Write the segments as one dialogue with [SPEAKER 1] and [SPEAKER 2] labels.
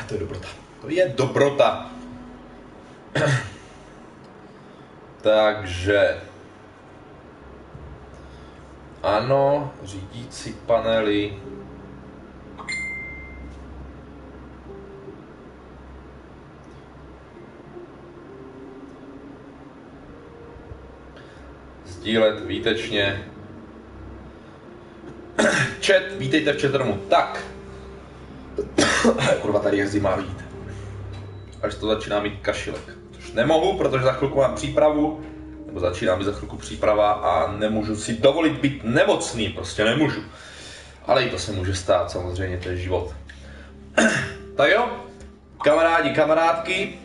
[SPEAKER 1] To je dobrota. To je dobrota. Takže... Ano, řídící panely. Sdílet výtečně. Chat, vítejte v chatroomu. Tak. Kurva, tady jezdí má vít. Až to začíná mít kašilek. Což nemohu, protože za chvilku mám přípravu. Nebo začíná mi za chvilku příprava a nemůžu si dovolit být nemocný. Prostě nemůžu. Ale i to se může stát, samozřejmě, to je život. Tak jo, kamarádi, kamarádky,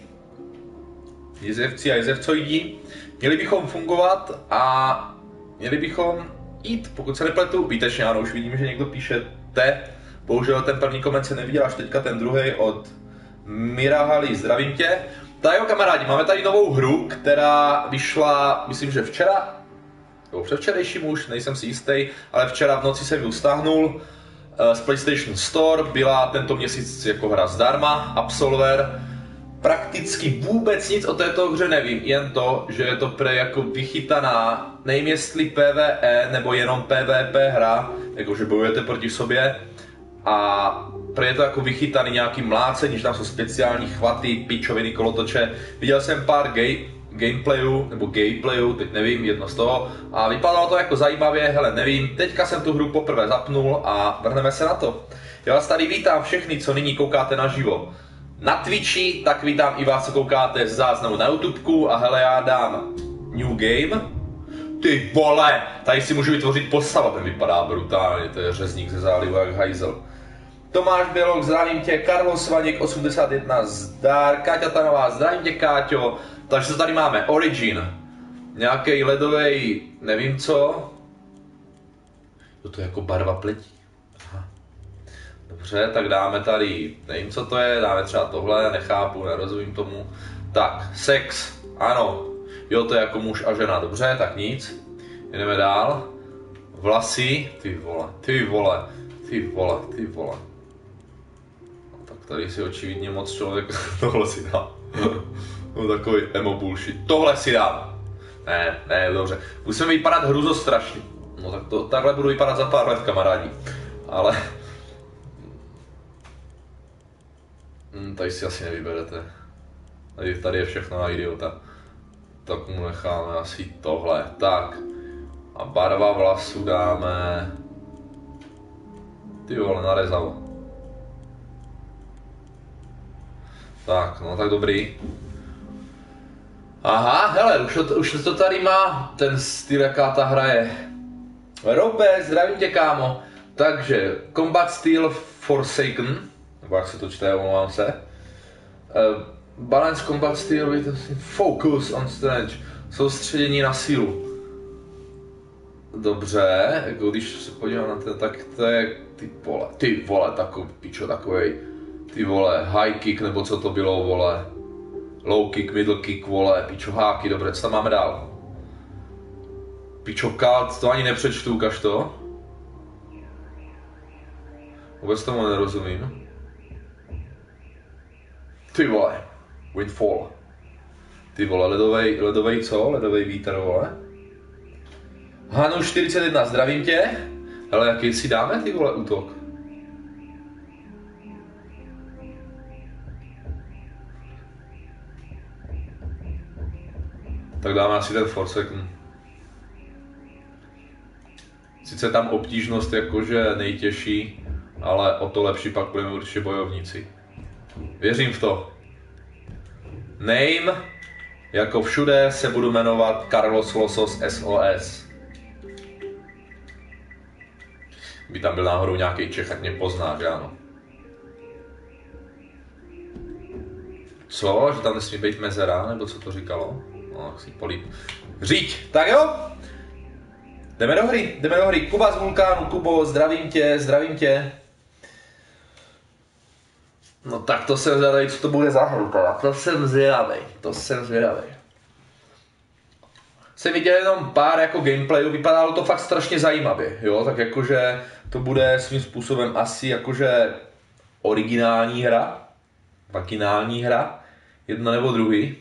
[SPEAKER 1] jezevci a jezevcoidi, měli bychom fungovat a měli bychom jít, pokud se nepletu, výtečně ano, už vidím, že někdo píše bohužel ten první koment se neviděl, až teďka ten druhý od Mirahali, zdravím tě. Tak jo, kamarádi, máme tady novou hru, která vyšla, myslím, že včera, nebo předvčerejším už, nejsem si jistý, ale včera v noci jsem ji stáhnul z PlayStation Store, byla tento měsíc jako hra zdarma, Absolver. Prakticky vůbec nic o této hře nevím, jen to, že je to pre jako vychytaná, nevím jestli PvE nebo jenom PvP hra, jakože bojujete proti sobě a pre je to jako vychytaný nějaký mlácení, že tam jsou speciální chvaty, pičoviny, kolotoče. Viděl jsem pár gameplayů, teď nevím, jedno z toho a vypadalo to jako zajímavě, hele nevím, teďka jsem tu hru poprvé zapnul a vrhneme se na to. Já vás tady vítám všechny, co nyní koukáte naživo na Twitchi, tak vítám i vás, co koukáte z záznamu na YouTubeku a hele já dám New Game. Ty vole, tady si můžu vytvořit postavu, ten vypadá brutálně, to je řezník ze zálivu jak hajzel. Tomáš Bělok, zdravím tě, Carlos Vaněk 81, zdar, Káťa Tanová, zdravím tě Káťo. Takže co tady máme, Origin, nějaký ledový, nevím co. To je jako barva pletí. Aha. Dobře, tak dáme tady, nevím co to je, dáme třeba tohle, nechápu, nerozumím tomu. Tak, sex, ano, jo to je jako muž a žena, dobře, tak nic. Jdeme dál. Vlasy, ty vole, ty vole, ty vole, ty vole. No, tak tady si očividně moc člověk, tohle si dá. No takový emo bullshit, tohle si dám. Ne, dobře, musíme vypadat hruzostrašně. No tak takhle budu vypadat za pár let, kamarádi. Ale... tady si asi nevyberete. Tady je všechno na idiota. Tak mu necháme asi tohle. Tak. A barva vlasů dáme... Ty vole, narezal. Tak, no tak dobrý. Aha, hele, už to tady má ten styl, jaká ta hra je. Robe, zdravím tě, kámo. Takže, Combat Style Forsaken, nebo jak se to čte, omlouvám se. Balance Combat Style with Focus on Strength, soustředění na sílu. Dobře, jako když se podívám na to, tak to je, ty vole, takový pičo, takovej, ty vole, high kick, nebo co to bylo, vole. Low kick, middle kick, vole, pičo, háky, dobře, co tam máme dál? Pičo, kalt, to ani nepřečtu, ukaž to. Vůbec tomu nerozumím. Ty vole, Windfall. Ty vole, ledovej co? Ledovej vítr, vole. Hanu 41, zdravím tě. Ale jaký si dáme, ty vole, útok? Tak dáme asi ten Forsaken. Sice tam obtížnost jakože nejtěžší, ale o to lepší pak budeme určitě bojovníci. Věřím v to. Name, jako všude se budu jmenovat Carlos Losos SOS. By tam byl náhodou nějaký Čech, tak mě pozná, že ano. Co? Že tam nesmí být mezera, nebo co to říkalo? No, tak si polít. Řiď, tak jo? Jdeme do hry. Kuba z Vulkánu, Kubo, zdravím tě. No tak to jsem zvědavý, co to bude za hru teda. To jsem zvědavý. Jsem viděl jenom pár jako gameplayů, vypadalo to fakt strašně zajímavě, jo, tak jakože to bude svým způsobem asi jakože originální hra. Vaginální hra. Jedna nebo druhý.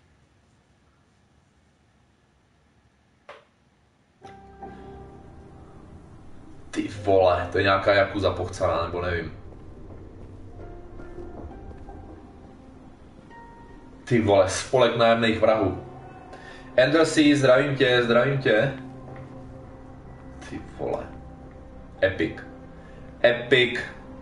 [SPEAKER 1] Ty vole, to je nějaká Yakuza pochcaná, nebo nevím. Ty vole, spolek nájemných vrahů. Andersy, zdravím tě, zdravím tě. Ty vole. Epic. Epic.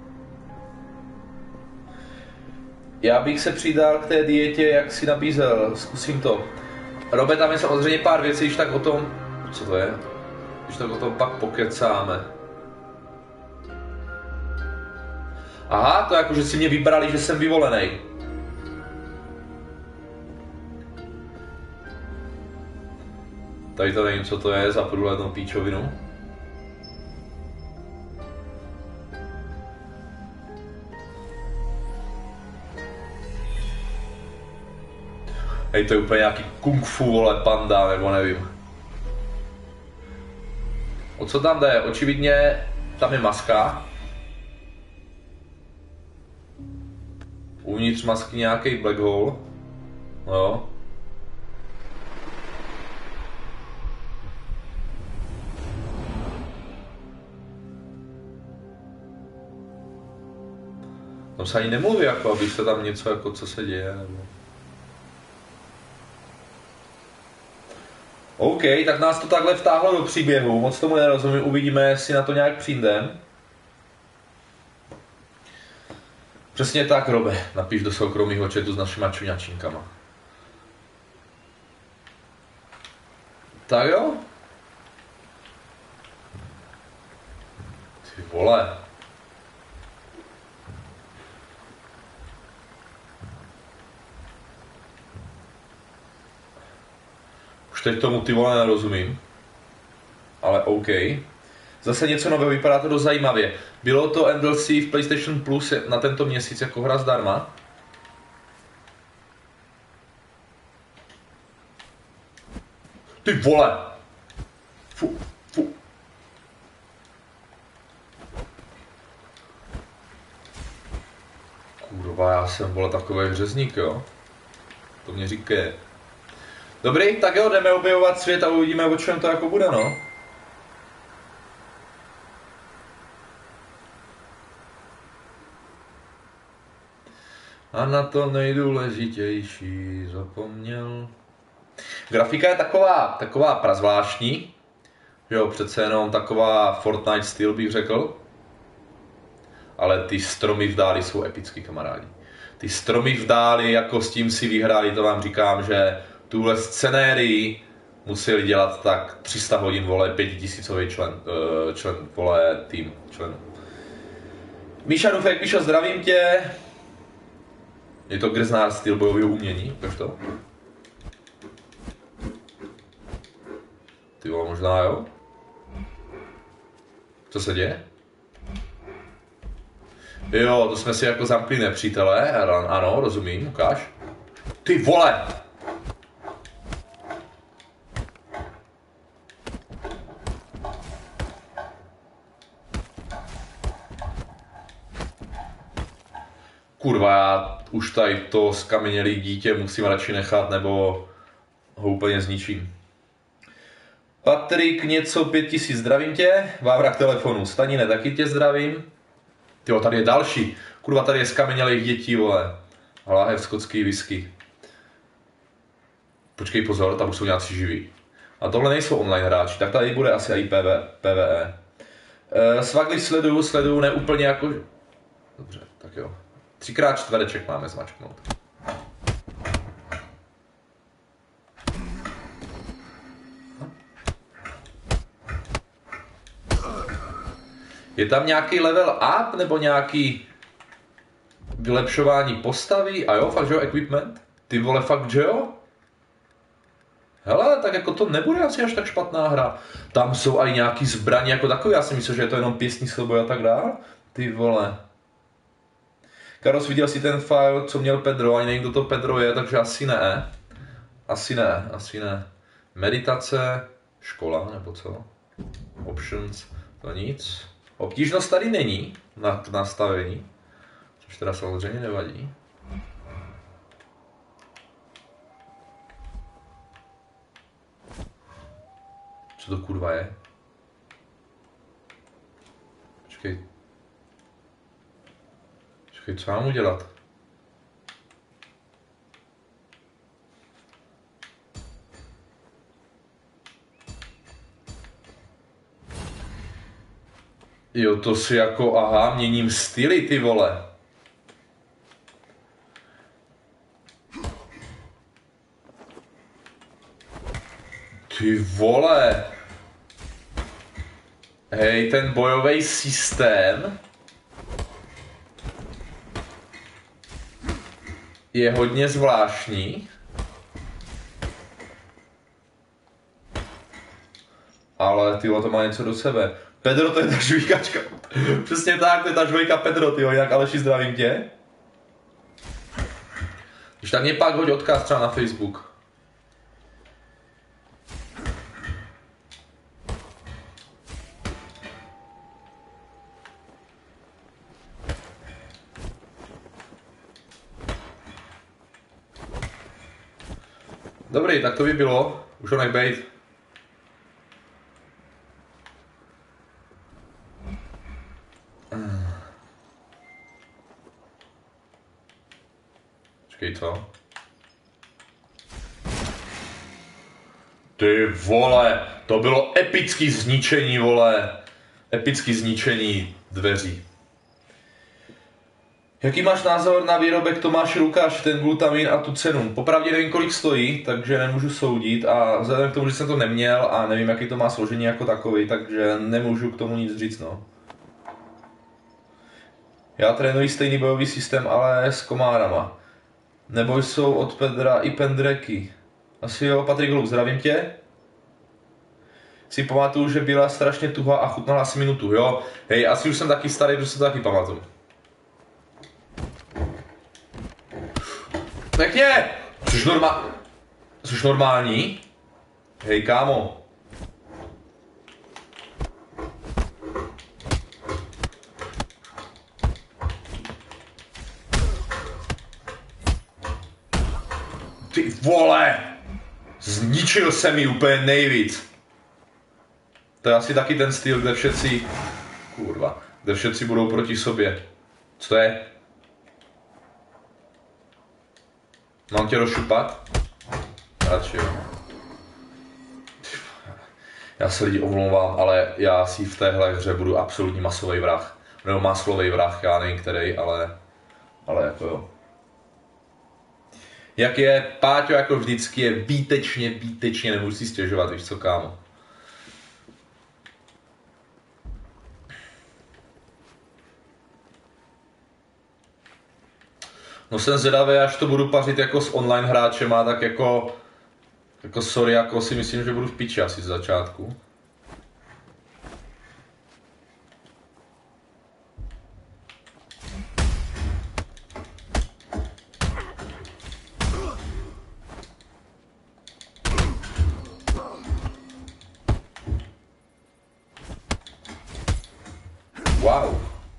[SPEAKER 1] Já bych se přidal k té dietě, jak si nabízel, zkusím to. Robe, tam je samozřejmě pár věcí, když tak o tom... Co to je? Když tak o tom pak pokecáme. Aha, to jako, že si mě vybrali, že jsem vyvolený. Tady to nevím, co to je za průhlednou píčovinu. Hej, to je úplně nějaký kung fu, vole, panda, nebo nevím. O co tam jde? Očividně tam je maska. Uvnitř masky nějaký black hole. No jo. Tam se ani nemluví, jako aby se tam něco, jako co se děje, nebo... OK, tak nás to takhle vtáhlo do příběhu, moc tomu nerozumím, uvidíme, jestli na to nějak přijdem. Přesně tak, Robe, napiš do soukromého chatu s našima čuňačinkama. Tak jo? Ty vole. Už teď tomu ty vole nerozumím. Ale OK. Zase něco nového, vypadá to dost zajímavě. Bylo to DLC v PlayStation Plus na tento měsíc jako hra zdarma. Ty vole! Fu. Kurva, já jsem, vole, takový hřezník, jo? To mě říká. Dobrý, tak jo, jdeme objevovat svět a uvidíme, o čem to jako bude, no. A na to nejdůležitější zapomněl. Grafika je taková prazvláštní, že jo, přece jenom taková Fortnite styl bych řekl. Ale ty stromy v dáli jsou epický, kamarádi. Ty stromy v dáli, jako s tím si vyhráli, to vám říkám, že tuhle scenérii museli dělat tak 300 hodin, vole, 5000 člen, vole, tým členů. Míša Dufek, Míšo, zdravím tě. Je to grznář styl bojového umění, víš to? Ty vole, možná jo? Co se děje? Jo, to jsme si jako zamkli nepřítele, ano, rozumím, ukáž. Ty vole! Kurva, já už tady to skamenělý dítě musím radši nechat, nebo ho úplně zničím. Patrik, něco 5000, zdravím tě. Vávra k telefonu, Stanine, taky tě zdravím. Tyjo, tady je další. Kurva, tady je skamenělých dětí, vole. Láhev skotský whisky. Počkej, pozor, tam už jsou nějací živí. A tohle nejsou online hráči, tak tady bude asi i PvE. Svagli sleduju, ne úplně jako... Dobře, tak jo. 3x čtvereček máme zmačknout. Je tam nějaký level up nebo nějaký vylepšování postavy? A jo, fakt, že jo, equipment? Ty vole, fakt, že jo? Hele, tak jako to nebude asi až tak špatná hra. Tam jsou i nějaký zbraně jako takové, já si myslím, že je to jenom pěstní souboj a tak dál. Ty vole. Karos, viděl si ten file, co měl Pedro, ani nevím, kdo to Pedro je, takže asi ne. Asi ne. Meditace, škola, nebo co? Options, to nic. Obtížnost tady není na nastavení, což teda samozřejmě nevadí. Co to kurva je? Počkej. Počkej, co mám udělat? Jo, to si jako, aha, měním styly, ty vole. Ty vole. Hej, ten bojový systém je hodně zvláštní. Ale tyhle to má něco do sebe. Pedro, to je ta žvíkačka. Přesně tak, to je ta žvejka Pedro, tyjo, jinak Aleši, zdravím tě. Když tak mě pak hoď odkaz třeba na Facebook. Dobrý, tak to by bylo. Už ho nech bejt. Počkej, co? Ty vole, to bylo epický zničení, vole. Epický zničení dveří. Jaký máš názor na výrobek Tomáš Lukáš, ten glutamin a tu cenu? Popravdě nevím, kolik stojí, takže nemůžu soudit a vzhledem k tomu, že jsem to neměl a nevím, jaký to má složení jako takový, takže nemůžu k tomu nic říct, no. Já trénuji stejný bojový systém, ale s komárama. Nebo jsou od Pedra i pendreky. Asi jo, Patrik Holub, zdravím tě. Si pamatuju, že byla strašně tuhá a chutnala asi minutu, jo. Hej, asi už jsem taky starý, protože se to taky pamatuju. Pěkně! Což normální? Hej, kámo. Ty vole! Zničil se mi úplně nejvíc. To je asi taky ten styl, kde všetci... Kurva. Kde všetci budou proti sobě. Co to je? Mám tě rozšupat? Radši jo. Já se lidi omlouvám, ale já si v téhle hře budu absolutní masový vrah. Nebo maslový vrah, já nevím který, ale jako jo. Jak je, Páťo jako vždycky je výtečně, nemůžu si stěžovat, víš co, kámo. No jsem zvědavý, až to budu pařit jako s online hráčema, tak jako sorry, jako si myslím, že budu v piči asi z začátku. Wow.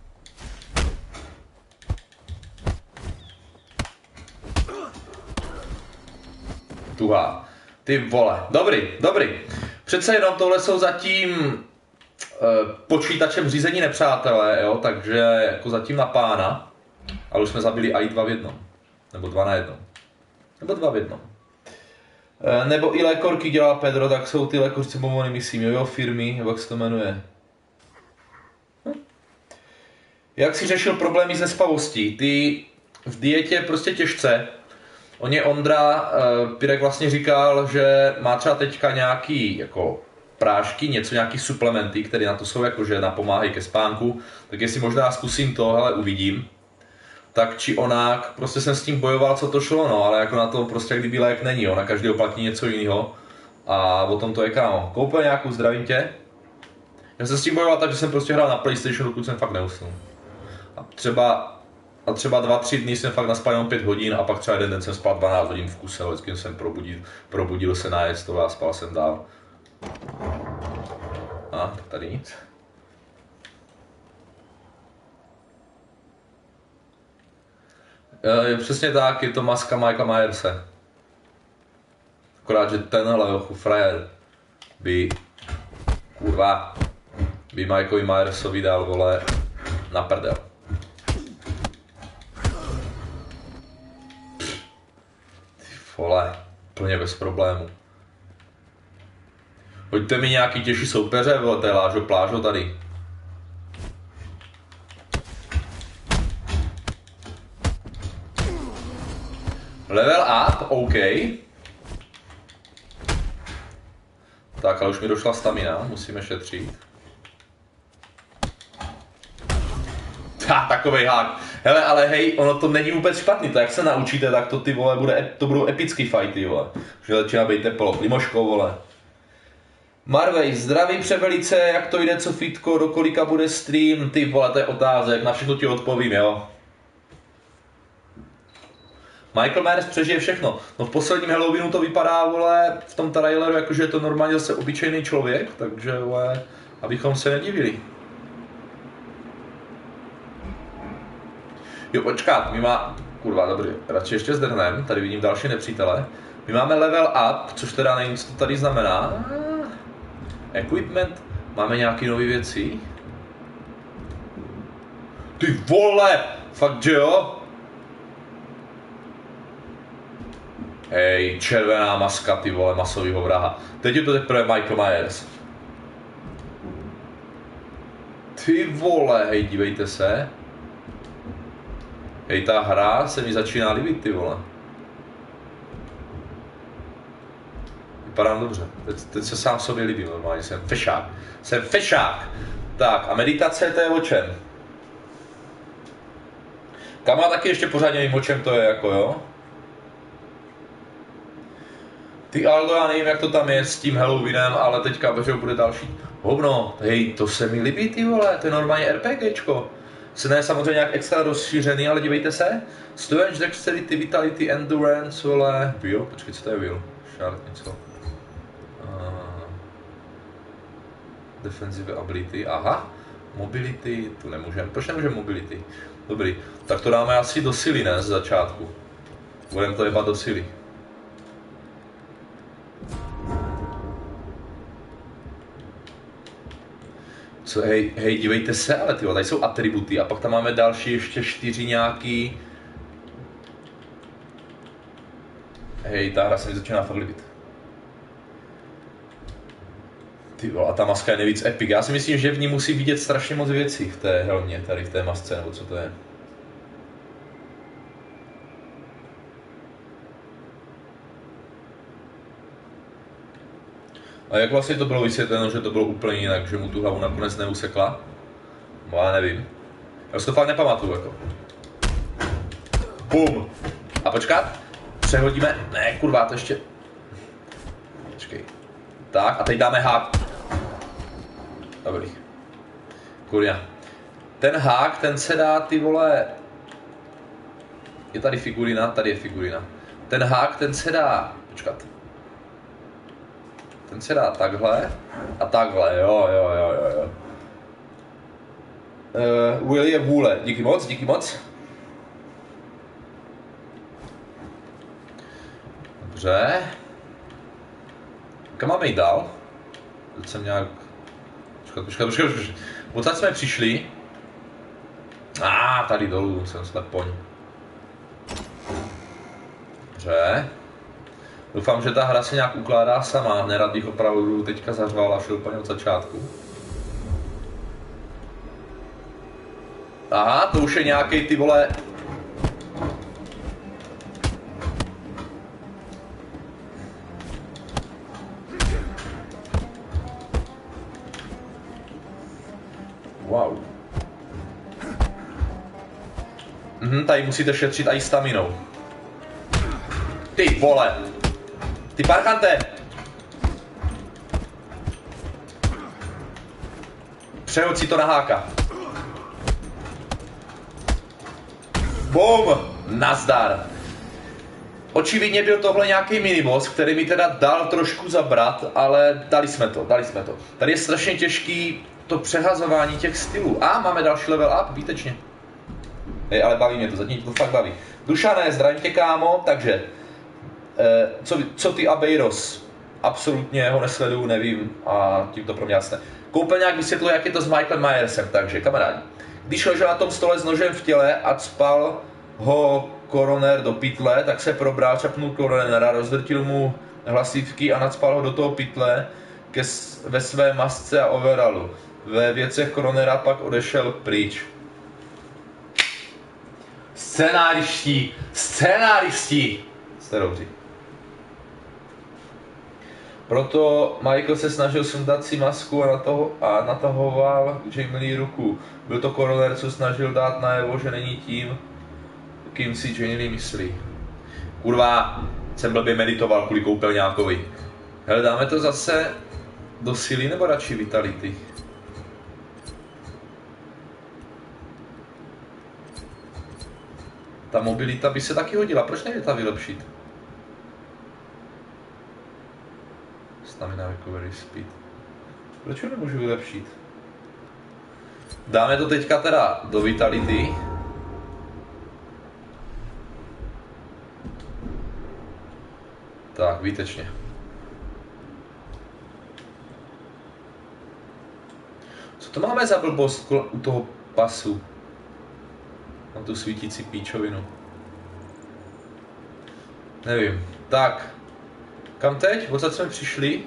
[SPEAKER 1] Tuhá. Ty vole. Dobrý. Přece jenom tohle jsou zatím počítačem řízení nepřátelé, jo, takže jako zatím na pána. Ale už jsme zabili i 2 v 1. Nebo 2 na 1. Nebo 2 v 1. Nebo i lékorky dělá Pedro, tak jsou ty lékořice pomony, myslím, jo, firmy, nebo jak se to jmenuje. Jak jsi řešil problémy s nespavostí? Ty v dietě prostě těžce. Ondra Pirek vlastně říkal, že má třeba teďka nějaký jako prášky, nějaký suplementy, které na to jsou jako, že napomáhají ke spánku, tak jestli možná zkusím to, hele, uvidím. Tak či onak, prostě jsem s tím bojoval, co to šlo, no, ale jako na to prostě kdyby lék není, jo, na každého platí něco jiného a o tom to je, kámo. Koupil nějakou, zdravím tě. Já jsem s tím bojoval tak, že jsem prostě hrál na PlayStationu, dokud jsem fakt neusnul. A třeba 2-3 dny jsem fakt naspal jenom 5 hodin a pak třeba jeden den jsem spal 12 hodin v kuse, vždycky jsem probudil se najet toho a spal jsem dál. A tady nic. Je přesně tak, je to maska Michaela Myerse. Akorát, že tenhle frajer by Kurva. By Mikeovi Myersovi dal, vole, na prdel. Ty vole, plně bez problému. Hoďte mi nějaký těžší soupeře, vole, to je Lážo Plážo tady. Level up, OK. Tak, ale už mi došla stamina, musíme šetřit. Takovej hák. Hele, ale hej, ono to není vůbec špatný, to jak se naučíte, tak to ty vole, to budou epický fighty, vole. Už začíná být teplo, Limoško, vole. Marvej, zdraví převelice, jak to jde, co fitko, do kolika bude stream, ty vole, to je otázek, na všechno ti odpovím, jo. Michael Myers přežije všechno. No v posledním Halloweenu to vypadá, vole, v tom traileru, jakože je to normálně zase obyčejný člověk, takže, vole, abychom se nedivili. Jo, počkat, my má... Kurva, dobrý, radši ještě zdrhnem, tady vidím další nepřítele. My máme level up, což teda nevím, co to tady znamená. Equipment, máme nějaký nové věci. Ty vole, fakt, že jo? Hej, červená maska, ty vole, masovýho vraha. Teď je to teprve Michael Myers. Ty vole, hej, dívejte se. Hej, ta hra se mi začíná líbit, ty vole. Vypadám dobře. Teď se sám sobě líbím normálně, jsem fešák. Jsem fešák! Tak, a meditace, to je o čem? Kama taky ještě pořádně nevím, o čem to je, jako jo? Ty Aldo, já nevím, jak to tam je s tím Halloweenem, ale teďka veřeju bude další. Hovno, hej, to se mi líbí, ty vole, to je normálně RPGčko. Se ne samozřejmě nějak extra rozšířený, ale dívejte se. Strength, Dexterity, Vitality, Endurance, vole. Will? Počkej, co to je Will? Shard, něco. Defensive Ability, aha. Mobility, tu nemůžeme. Proč nemůžeme Mobility? Dobrý, tak to dáme asi do síly, ne, z začátku. Budeme to jebat do síly. Co, hej, dívejte se, ale tyjo, tady jsou atributy a pak tam máme další ještě 4 nějaký... Hej, ta hra se mi začíná fakt líbit. Tyjo, a ta maska je nejvíc epic. Já si myslím, že v ní musí vidět strašně moc věcí v té helmě, tady v té masce, nebo co to je. A jak vlastně to bylo vysvětleno, že to bylo úplně jinak, že mu tu hlavu nakonec neusekla? No já nevím. Já si to fakt nepamatuju, jako. Bum! A počkat, přehodíme, ne kurva, to ještě... Počkej. Tak, a teď dáme hák. Dobrý. Kurňa. Ten hák, ten se dá, ty vole... Je tady figurina, tady je figurina. Ten hák, ten se dá... Počkat. Ten se dá takhle a takhle, jo. Will je vůle, díky moc. Dobře. Kam máme jít dál? Teď jsem nějak... Počkat. Odsaď jsme přišli. Tady dolů, jsem slepoň. Dobře. Doufám, že ta hra se nějak ukládá sama, nerad bych opravdu teďka zařval a šel úplně od začátku. Aha, to už je nějaký ty vole... Wow. Tady musíte šetřit i staminou. Ty vole! Ty parchante! Přehoď si to na háka. Bum! Nazdar! Očividně byl tohle nějaký miniboss, který mi teda dal trošku zabrat, ale dali jsme to. Tady je strašně těžký to přehazování těch stylů. A máme další level up, výtečně. Hej, ale baví mě to, zatím to fakt baví. Dušané, zdravím tě, kámo, takže... Co ty Abeiros? absolutně ho nesleduju, nevím a tím to pro mě jasné. Koupelňák vysvětluje, jak je to s Michaelem Myersem, takže kamarádi. Když ležel na tom stole s nožem v těle a cpal ho koroner do pytle, tak se probral, čapnul koronera, rozdrtil mu hlasivky a nacpal ho do toho pytle ve své masce a overalu. Ve věcech koronera pak odešel pryč. Scénáristi! Jste dobří. Proto Michael se snažil sundat si masku a natahoval Jamie Lee ruku. Byl to koroner, co snažil dát najevo, že není tím, kým si Jamie Lee myslí. Kurva, jsem blbě meditoval kvůli koupelňákovi. Hele, dáme to zase do síly nebo radši vitality? Ta mobilita by se taky hodila, proč nejde ta vylepšit? Stamina recovery speed. Proč ho nemůžu vylepšit? Dáme to teďka teda do vitality. Tak, výtečně. Co to máme za blbost u toho pasu? Mám tu svítící píčovinu. Nevím. Tak. Kam teď? Odsaď jsme přišli?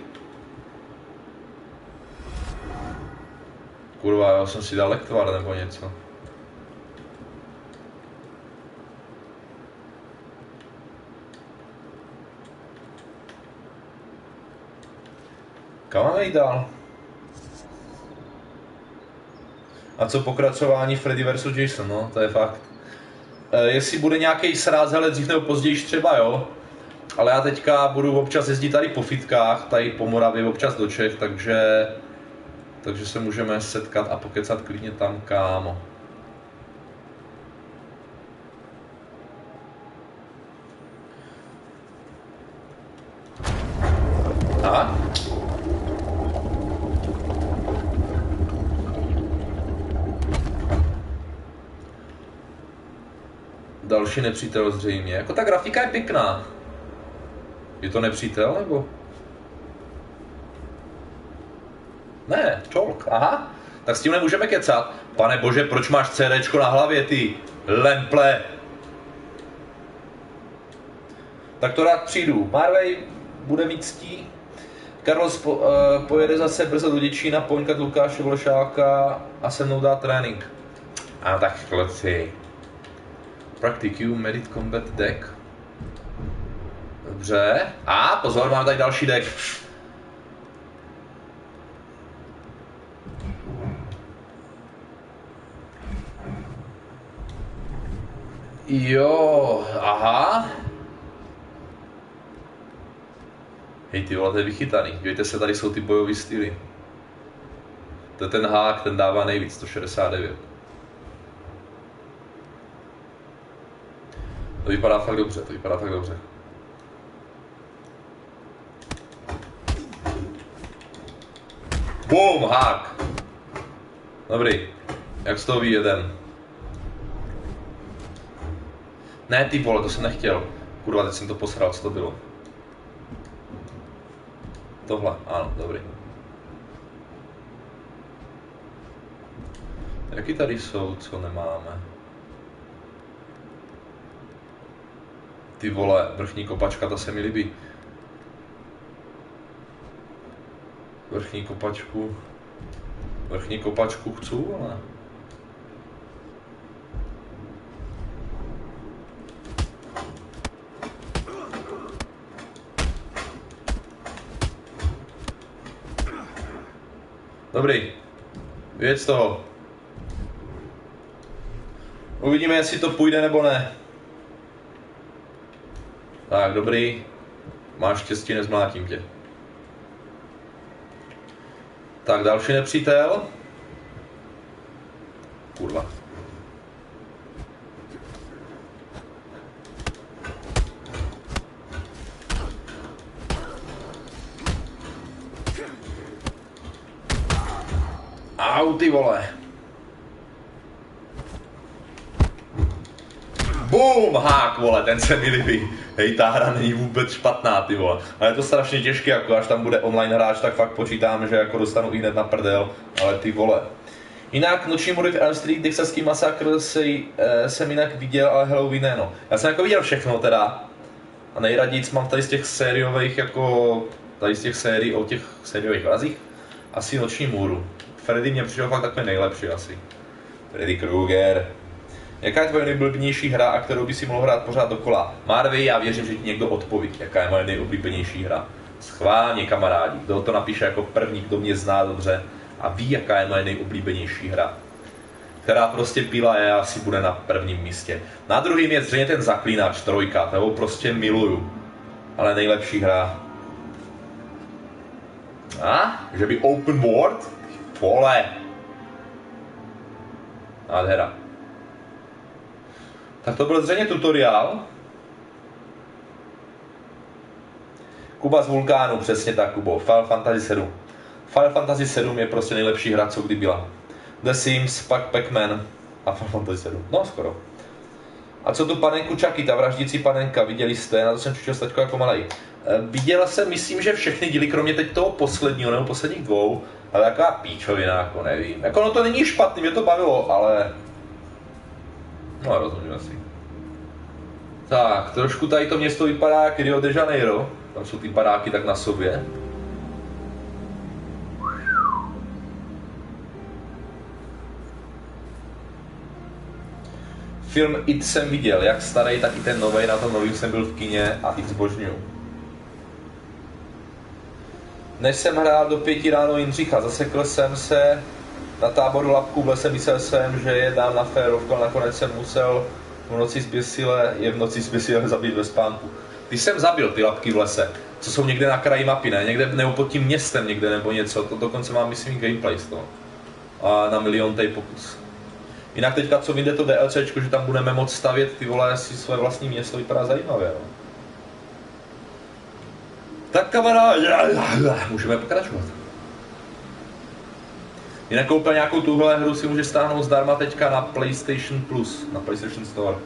[SPEAKER 1] Kurva, já jsem si dal lektvar nebo něco. Kam máme jít dál? A co pokračování Freddy vs. Jason, no, to je fakt. Jestli bude nějaký sráz, hele, dřív nebo později třeba, jo. Ale já teďka budu občas jezdit tady po fitkách, tady po Moravě, občas do Čech, takže se můžeme setkat a pokecat klidně tam, kámo. Aha. Další nepřítel zřejmě. Jako ta grafika je pěkná. Je to nepřítel, nebo? Ne, čolk, aha. Tak s tím nemůžeme kecat. Pane bože, proč máš CDčko na hlavě, ty lemple? Tak to rád přijdu. Marvej bude mít ctí. Carlos pojede zase brzo do Děčína, poňkat Lukáše Vlšáka a se mnou dá trénink. A tak kluci. Practic You, Merit Combat deck. Dobře. A pozor, mám tady další deck. Jo, aha. Hej, ty vole, to je vychytaný. Dívejte se, tady jsou ty bojový styly. To je ten hák, ten dává nejvíc, 169. To vypadá fakt dobře, to vypadá fakt dobře. Boom, hák. Dobrý. Jak z toho ví jeden? Ne, ty vole, to jsem nechtěl. Kurva, teď jsem to posral, co to bylo? Tohle, ano, dobrý. Jaký tady jsou, co nemáme? Ty vole, vrchní kopačka, ta se mi líbí. Vrchní kopačku chci, ale... Dobrý. Věc toho. Uvidíme, jestli to půjde nebo ne. Tak, dobrý. Máš štěstí, nezmlátím tě. Tak, další nepřítel. Kurva. Au, ty vole. Boom, hák, vole, ten se mi líbí. hej, ta hra není vůbec špatná, ty vole. Ale je to strašně těžké, jako až tam bude online hráč, tak fakt počítám, že jako dostanu i hned na prdel, ale ty vole. Jinak Noční můry v Elm Street, Texaský masakr jsem jinak viděl, ale Halloween ne, no. Já jsem jako viděl všechno teda. A nejraději mám tady z těch sériových, jako tady z těch sérií o těch sériových vrazích, asi Noční můru. Freddy mě přišel fakt takový nejlepší asi. Freddy Krueger. Jaká je tvoje nejblbnější hra, a kterou by si mohl hrát pořád dokola? Marvy, já věřím, že ti někdo odpoví, jaká je moje nejoblíbenější hra. Schválně, kamarádi, kdo to napíše jako první, kdo mě zná dobře a ví, jaká je moje nejoblíbenější hra. Která prostě byla, je asi bude na prvním místě. Na druhým je zřejmě ten Zaklínač 3, nebo prostě miluju. Ale nejlepší hra. A? Že by open world? Vole. Nádhera. Tak to byl zřejmě tutoriál. Kuba z Vulkánu, přesně tak, Kubo. Final Fantasy 7. Final Fantasy 7 je prostě nejlepší hra, co kdy byla. The Sims, pak Pac-Man a Final Fantasy 7. No, skoro. A co tu panenku Chucky, ta vraždící panenka, viděli jste? Na to jsem čučil staťko jako malej. Viděla jsem, myslím, že všechny díly, kromě teď toho posledního, nebo posledních dvou, ale taková píčovina, jako nevím. Jako no to není špatný, mě to bavilo, ale... No, rozumím asi. Tak, trošku tady to město vypadá jak Rio de Janeiro. Tam jsou ty baráky tak na sobě. Film It jsem viděl, jak starý, tak i ten novej, na tom novým jsem byl v kině a It zbožňuju. Než jsem hrál do 5 ráno Jindřicha, zasekl jsem se na táboru Lapku v lese, myslel jsem, že je dám na férovku, ale nakonec jsem musel v noci zběsile zabít ve spánku. Když jsem zabil ty lapky v lese, co jsou někde na kraji mapy, ne? Někde nebo pod tím městem někde nebo něco, to dokonce mám myslím gameplay z toho. A na miliontej pokus. Jinak teďka co vyjde to DLCčko, že tam budeme moct stavět ty vole si své vlastní město, vypadá zajímavě, no. Tak kamarádi, můžeme pokračovat. Jinak koupil nějakou tuhle hru si může stáhnout zdarma teďka na PlayStation Plus, na PlayStation Store.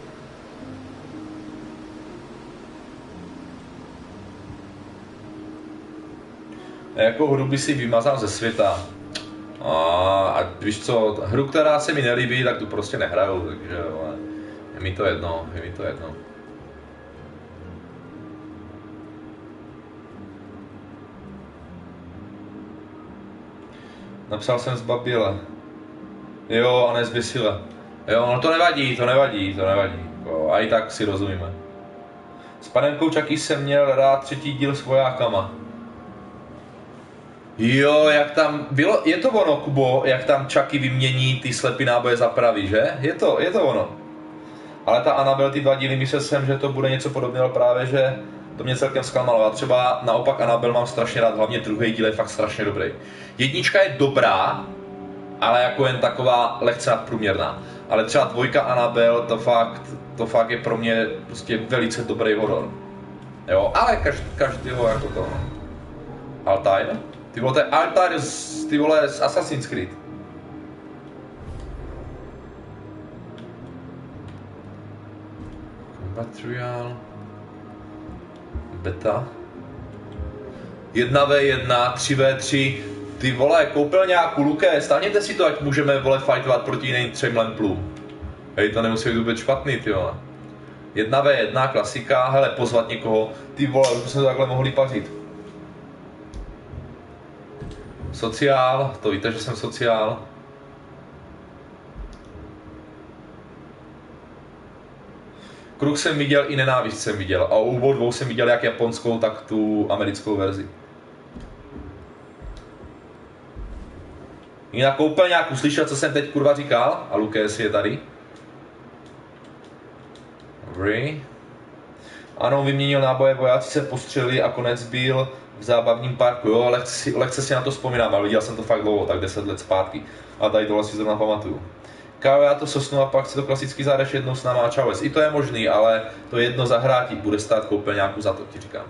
[SPEAKER 1] A jakou hru by si vymazal ze světa? A víš co, hru, která se mi nelíbí, tak tu prostě nehraju, takže je mi to jedno, Napsal jsem zbaběle. Jo, a nezběsile. Jo, no to nevadí. A i tak si rozumíme. S panenkou Chucky jsem měl rád 3. díl s vojákama. Jo, jak tam bylo, je to ono, Kubo, jak tam Chucky vymění ty slepý náboje za pravý, že? Je to ono. Ale ta Annabelle, ty 2 díly, myslel jsem, že to bude něco podobného, právě, že to mě celkem zklamalo. A třeba naopak Annabelle mám strašně rád, hlavně druhý díl je fakt strašně dobrý. 1 je dobrá, ale jako jen taková lehce nadprůměrná. Ale třeba 2 Annabelle, to fakt je pro mě prostě velice dobrý horor. Jo, ale každýho jako to. Altair? Ty vole, to je Altair z Assassin's Creed. Combat Beta. 1v1, 3v3. Ty vole, koupil nějakou Luke, stáhněte si to, ať můžeme vole fightovat proti jiným 3 lemplům. Hej, to nemusí být vůbec špatný, ty vole. 1v1, klasika, hele, pozvat někoho. Ty vole, už jsme to takhle mohli pařit. Sociál, to víte, že jsem sociál. Kruh jsem viděl, i Nenávist jsem viděl. A u obou dvou jsem viděl jak japonskou, tak tu americkou verzi. Jinak koupil nějakou, slyšel, co jsem teď kurva říkal? A Lukas je tady. Dobrý. Ano, vyměnil náboje, vojáci se postřelili a konec byl v zábavním parku. Jo, ale lehce si na to vzpomínám, ale viděl jsem to fakt dlouho, tak 10 let zpátky. A tady tohle si zrovna pamatuju. Kájo, já to sosnu a pak si to klasicky zahraješ jednou s náma a čaues. I to je možný, ale to jedno zahrátí bude stát koupil nějakou za to, ti říkám.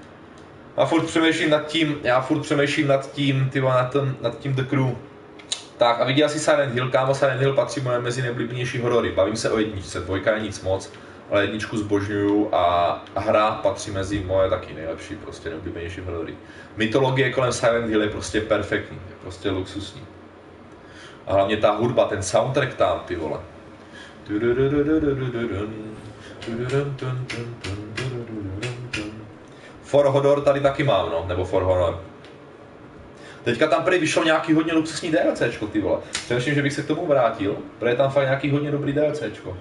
[SPEAKER 1] A furt přemýšlím nad tím, ty nad tím The Crew. Tak a viděl jsi Silent Hill, kámo, Silent Hill patří moje mezi nejoblíbenější horory. Bavím se o jedničce, dvojka je nic moc, ale jedničku zbožňuju a hra patří mezi moje taky nejlepší, prostě nejoblíbenější horory. Mytologie kolem Silent Hill je prostě perfektní, je prostě luxusní. A hlavně ta hudba, ten soundtrack tam, ty vole. For Honor tady taky mám, no, nebo For Honor. Teďka tam prý vyšlo nějaký hodně luxusní DLCčko, ty vole. Přemýšlím, že bych se k tomu vrátil, protože je tam fakt nějaký hodně dobrý DLCčko.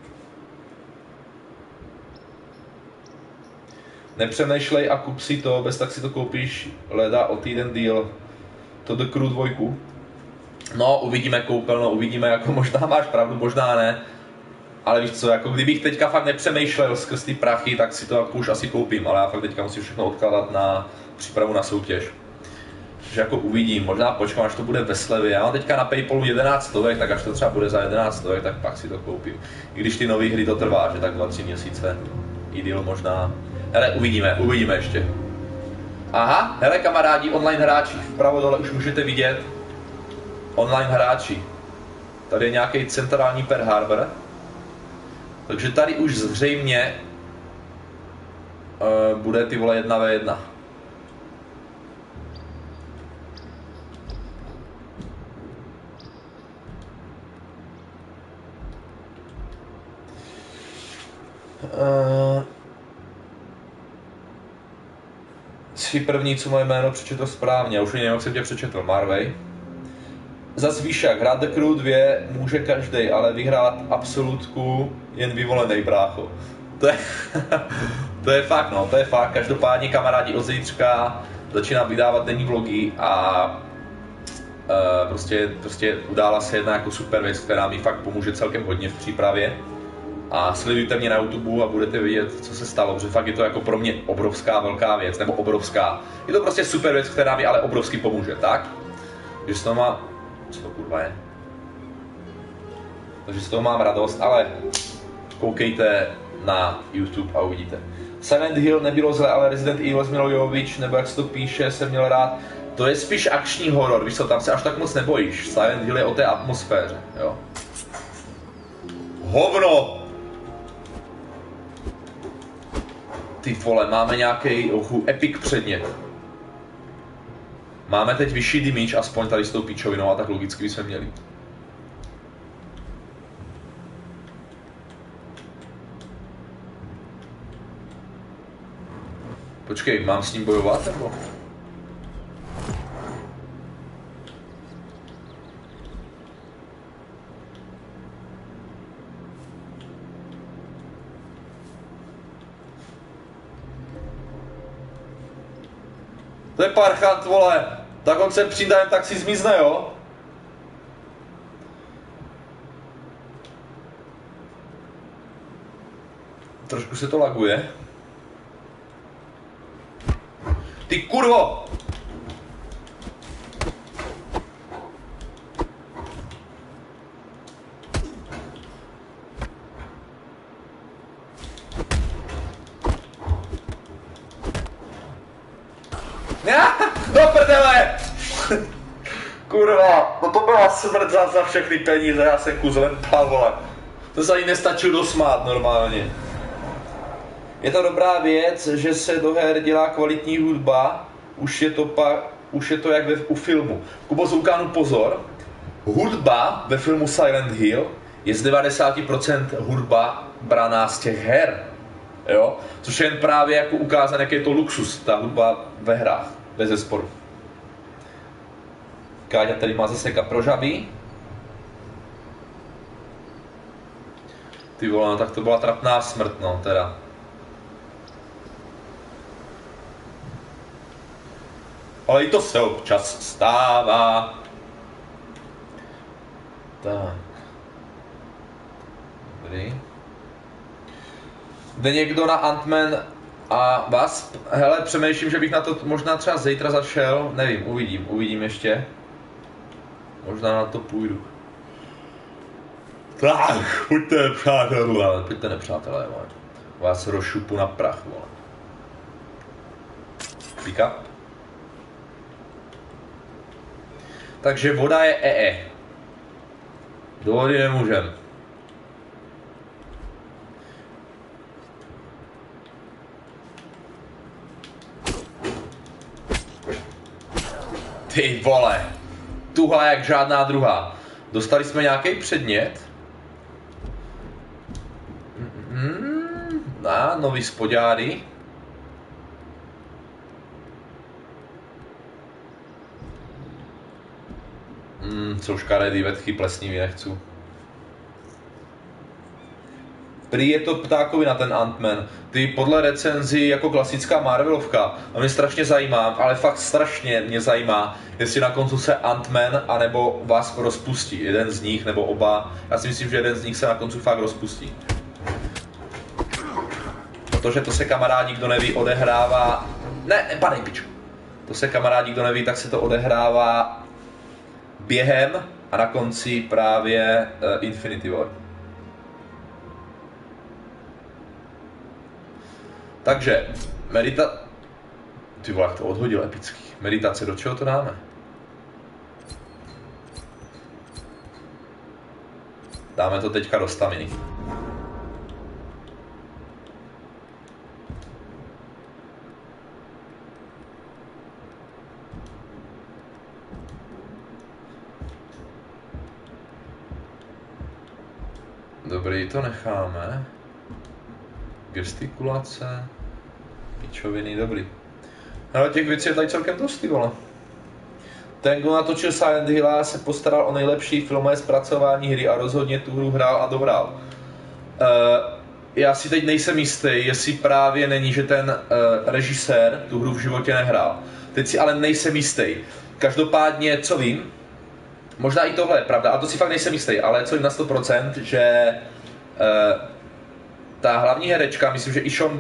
[SPEAKER 1] Nepřemýšlej a kup si to, bez tak si to koupíš leda o týden díl. To The Crew 2. No, uvidíme koupelno, uvidíme, jako možná máš pravdu, možná ne. Ale víš co, jako kdybych teďka fakt nepřemýšlel skrz ty prachy, tak si to jako už asi koupím, ale já fakt teďka musím všechno odkládat na přípravu na soutěž. Takže jako uvidím, možná počkám, až to bude ve slevě. Já mám teďka na Paypalu 11 stovek, tak až to třeba bude za 11 stovek, tak pak si to koupím. I když ty nové hry to trvá, že tak 2-3 měsíce. Ideal možná. Hele, uvidíme ještě. Aha, hele kamarádi, online hráči. Vpravo dole už můžete vidět online hráči. Tady je nějaký centrální Pearl Harbor. Takže tady už zřejmě bude ty vole 1v1. Jsi první, co moje jméno přečetl správně, už nevím, jak jsem tě přečetl, Marvej. Zas víš jak, hrát The Crew 2 může každý, ale vyhrát absolutku jen vyvolený, brácho. To je fakt, no, to je fakt. Každopádně kamarádi od zítřka začínám vydávat denní vlogy a prostě udála se jedna jako super věc, která mi fakt pomůže celkem hodně v přípravě. A sledujte mě na YouTube a budete vidět, co se stalo, protože fakt je to jako pro mě obrovská velká věc, nebo obrovská. Je to prostě super věc, která mi ale obrovsky pomůže, tak? Že z toho má... Co to kurva je? Takže z toho mám radost, ale koukejte na YouTube a uvidíte. Silent Hill nebylo zle, ale Resident Evil s Milou Jovovich, nebo jak se to píše, jsem měl rád. To je spíš akční horor, víš co, tam se až tak moc nebojíš. Silent Hill je o té atmosféře, jo. Hovno! Ty vole, máme nějaký epic předmět. Máme teď vyšší damage, aspoň tady s tou píčovinou, a tak logicky bychom měli. Počkej, mám s ním bojovat, nebo? To je parchant, vole. Tak on se přijde, tak si zmizne, jo? Trošku se to laguje. Ty kurvo! Do prdele! Kurva, no to byla smrt za všechny peníze, já jsem kuzlem pal, vole. To se ani nestačil dosmát normálně. Je to dobrá věc, že se do her dělá kvalitní hudba, už je to jak u filmu. Kubo Zoukánu pozor, hudba ve filmu Silent Hill je z 90% hudba braná z těch her. Jo? Což je jen právě jako ukázat, jak je to luxus, ta hudba ve hrách, bez zesporu. Káďa tady má zase kaprožabí. Ty vole, no, tak to byla trapná smrt, no, teda. Ale i to se občas stává. Tak. Dobrý. Jde někdo na Ant-Man a Wasp? Hele, přemýšlím, že bych na to možná třeba zítra zašel. Nevím, uvidím ještě. Možná na to půjdu. Tak, pojďte přátelé. Pojďte nepřátelé, vole. Vás rozšupu na prach, vole. Pick up. Takže voda je EE. Do vody nemůžem. Ty vole. Tuhá jak žádná druhá. Dostali jsme nějaký předmět. Nový spodňáry. Co škaredý vetchy plesnivý nechci. Prý je to ptákovina ten Ant-Man. Ty podle recenzí jako klasická Marvelovka. A mě strašně zajímá, ale fakt strašně mě zajímá, jestli na konci se Ant-Man anebo vás rozpustí. Jeden z nich nebo oba. Já si myslím, že jeden z nich se na konci fakt rozpustí. Protože to se kamarádi, kdo neví, odehrává... Ne, padej piču. To se kamarádi, kdo neví, tak se to odehrává během a na konci právě Infinity War. Takže, Ty vole, jak to odhodil epický. Meditace, do čeho to dáme? Dáme to teďka do staminy. Dobrý, to necháme. Gestikulace. Pičoviny, dobrý. Ale těch věcí je tady celkem dost, ty vole. Ten, kdo natočil Silent Hill, se postaral o nejlepší filmové zpracování hry a rozhodně tu hru hrál a dohrál. Já si teď nejsem jistý, jestli právě není, že ten režisér tu hru v životě nehrál. Teď si ale nejsem jistý. Každopádně, co vím, možná i tohle je pravda, a to si fakt nejsem jistý, ale co vím na 100%, že ta hlavní herečka, myslím, že i Sean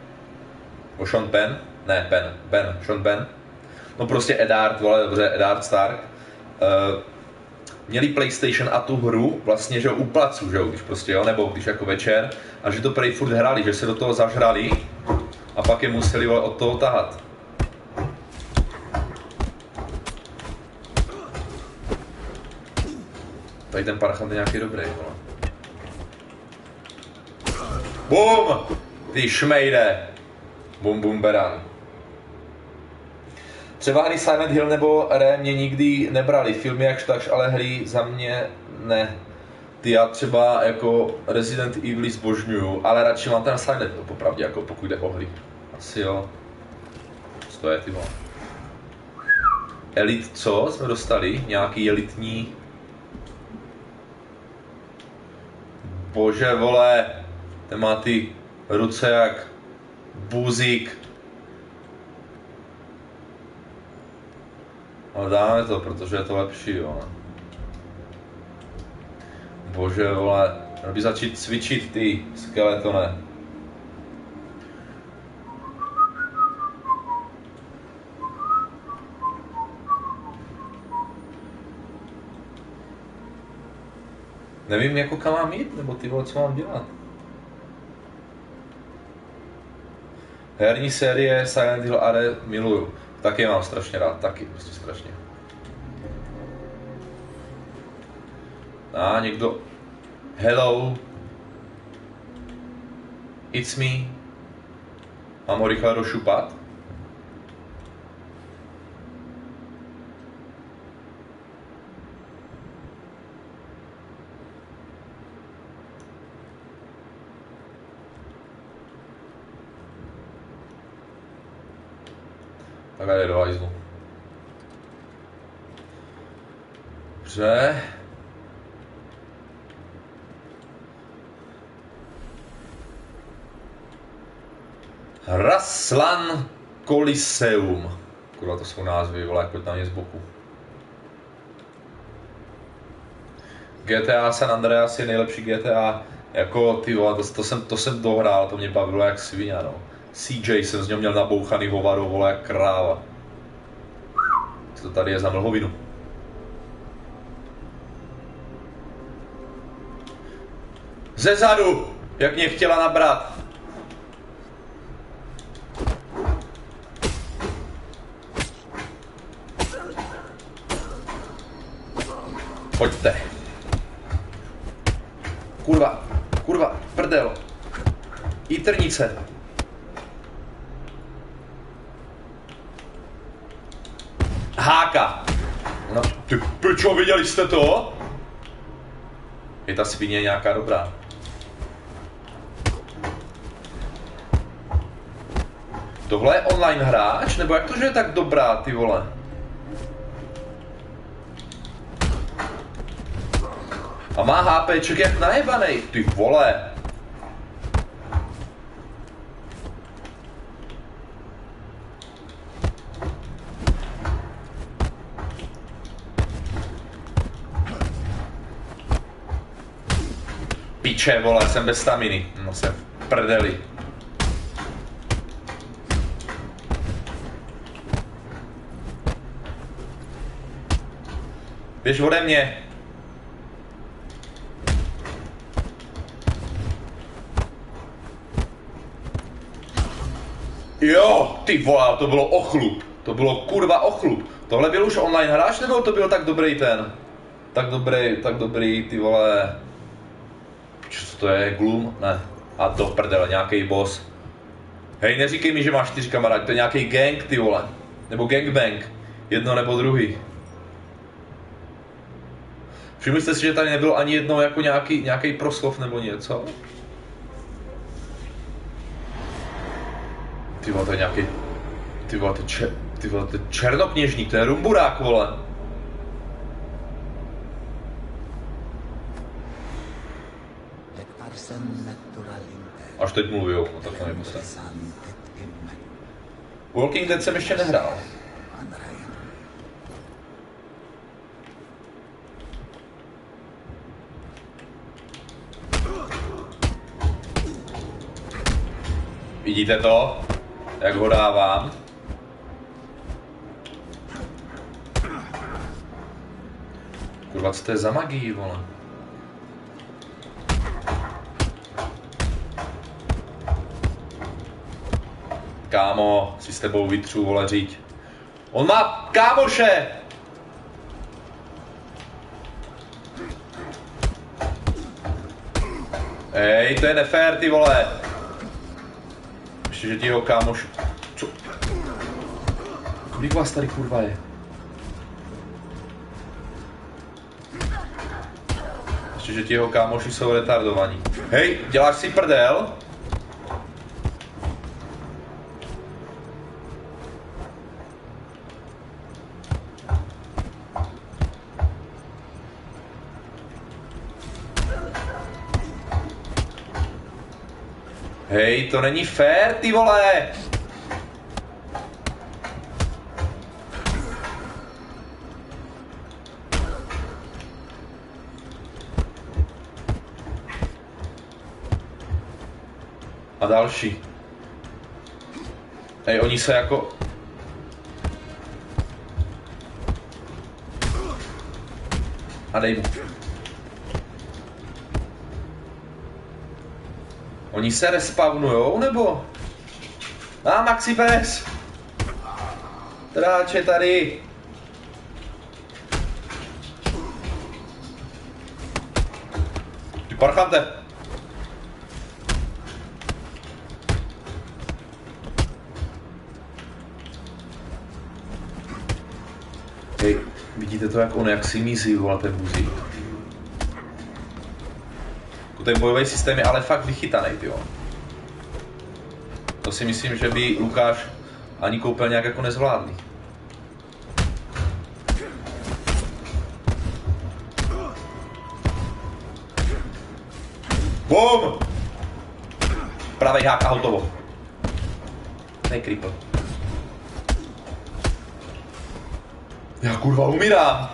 [SPEAKER 1] Ben, no prostě Eddard, vole, dobře, Eddard Stark, měli PlayStation a tu hru vlastně, že u placu, že jo, když prostě, jo, nebo když jako večer, a že to prej furt hrali, že se do toho zažrali a pak je museli, vole, od toho tahat. Tady ten parchant je nějaký dobrý, vole. BUM! Ty šmejde! Bum bum beran. Třeba hry Silent Hill nebo Re mě nikdy nebrali. Filmy jakž takž, ale hry za mě ne. Ty já třeba jako Resident Evil zbožňuju, ale radši mám ten Silent Hill popravdě, jako pokud jde o hry. Asi jo. Co to je, ty vole? Elit co jsme dostali? Nějaký elitní... Bože vole, ten má ty ruce jak bůzík. Ale dáme to, protože je to lepší, jo. Bože vole, měl by začít cvičit, ty skeletone. Nevím, jako kam mám jít, nebo ty vole, co mám dělat. Herní série Silent Hill a Re miluju. Taky mám strašně rád, taky, prostě strašně. A někdo... Hello. It's me. Mám ho rychle rozšupat? Takhle jde do hajzlu. Dobře. Raslan Coliseum. Kurva, to jsou názvy, vole, pojď na mě z boku. GTA San Andreas je nejlepší GTA. Jako, ty vole, to jsem dohrál, to mě bavilo jak svině, no. CJ jsem z něho měl nabouchaný hovado, vole, jak kráva. Co to tady je za mlhovinu? Zezadu, jak mě chtěla nabrat. Pojďte. Kurva, kurva, prdel. Jitrnice. Háka. No, ty pičo, viděli jste to? Je ta svině nějaká dobrá. Tohle je online hráč? Nebo jak to, že je tak dobrá, ty vole? A má HPček jak najebanej, ty vole. Piče, vole, jsem bez staminy. No jsem v prdeli. Běž ode mě. Jo, ty vole, to bylo ochlup. To bylo kurva ochlup. Tohle byl už online hráč, nebo to byl tak dobrý ten? Tak dobrý, ty vole. Co to je, Gloom? Ne. A to prdele, nějaký boss. Hej, neříkej mi, že máš 4 kamarády, to je nějaký gang, ty vole. Nebo gangbang. Jedno nebo druhý. Všimli jste si, že tady nebylo ani jednou jako nějaký proslov nebo něco? Ty vole, to je nějaký... Ty vole, to je černokněžník, to je rumburák, vole. Až teď mluvijou, no tak to nemusím. Walking Dead jsem ještě nehrál. Vidíte to? Jak ho dávám? Kurva, co to je za magii, vole? Kámo, si s tebou vytřu, vole, říť. On má kámoše! Ej, to je nefér, ty vole. Ještě, že ti jeho kámoš... Co? Kolik vás tady kurva je? Ještě, že ti jeho kámoši jsou retardovaní. Hej, děláš si prdel? Hej, to není fér, ty vole! A další. Hej, oni se jako... A dej mu. Oni se respawnujou, nebo? Maxi pes! Tráče tady! Ty parchante! Hej, vidíte to, jak si mizí, vole, ten buzík. Ten bojový systém je ale fakt vychytaný, jo. To si myslím, že by Lukáš ani koupel nějak jako nezvládli. BOOM! Pravej hák a hotovo. Nej creeper. Já kurva umírám.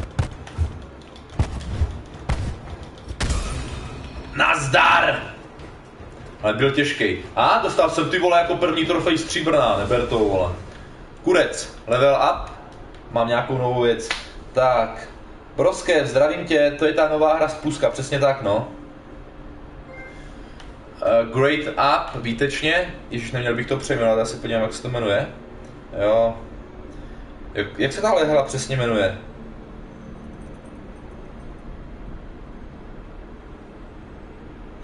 [SPEAKER 1] Nazdar! Ale byl těžký. A dostal jsem, ty vole, jako první trofej stříbrná, neber to, vole. Kurec, level up. Mám nějakou novou věc. Tak. Broskev, zdravím tě, to je ta nová hra z Pluska, přesně tak, no. Great up, výtečně. Ježiš, neměl bych to přejmenovat, já se podívám, jak se to jmenuje. Jo. Jak se tahle hra přesně jmenuje?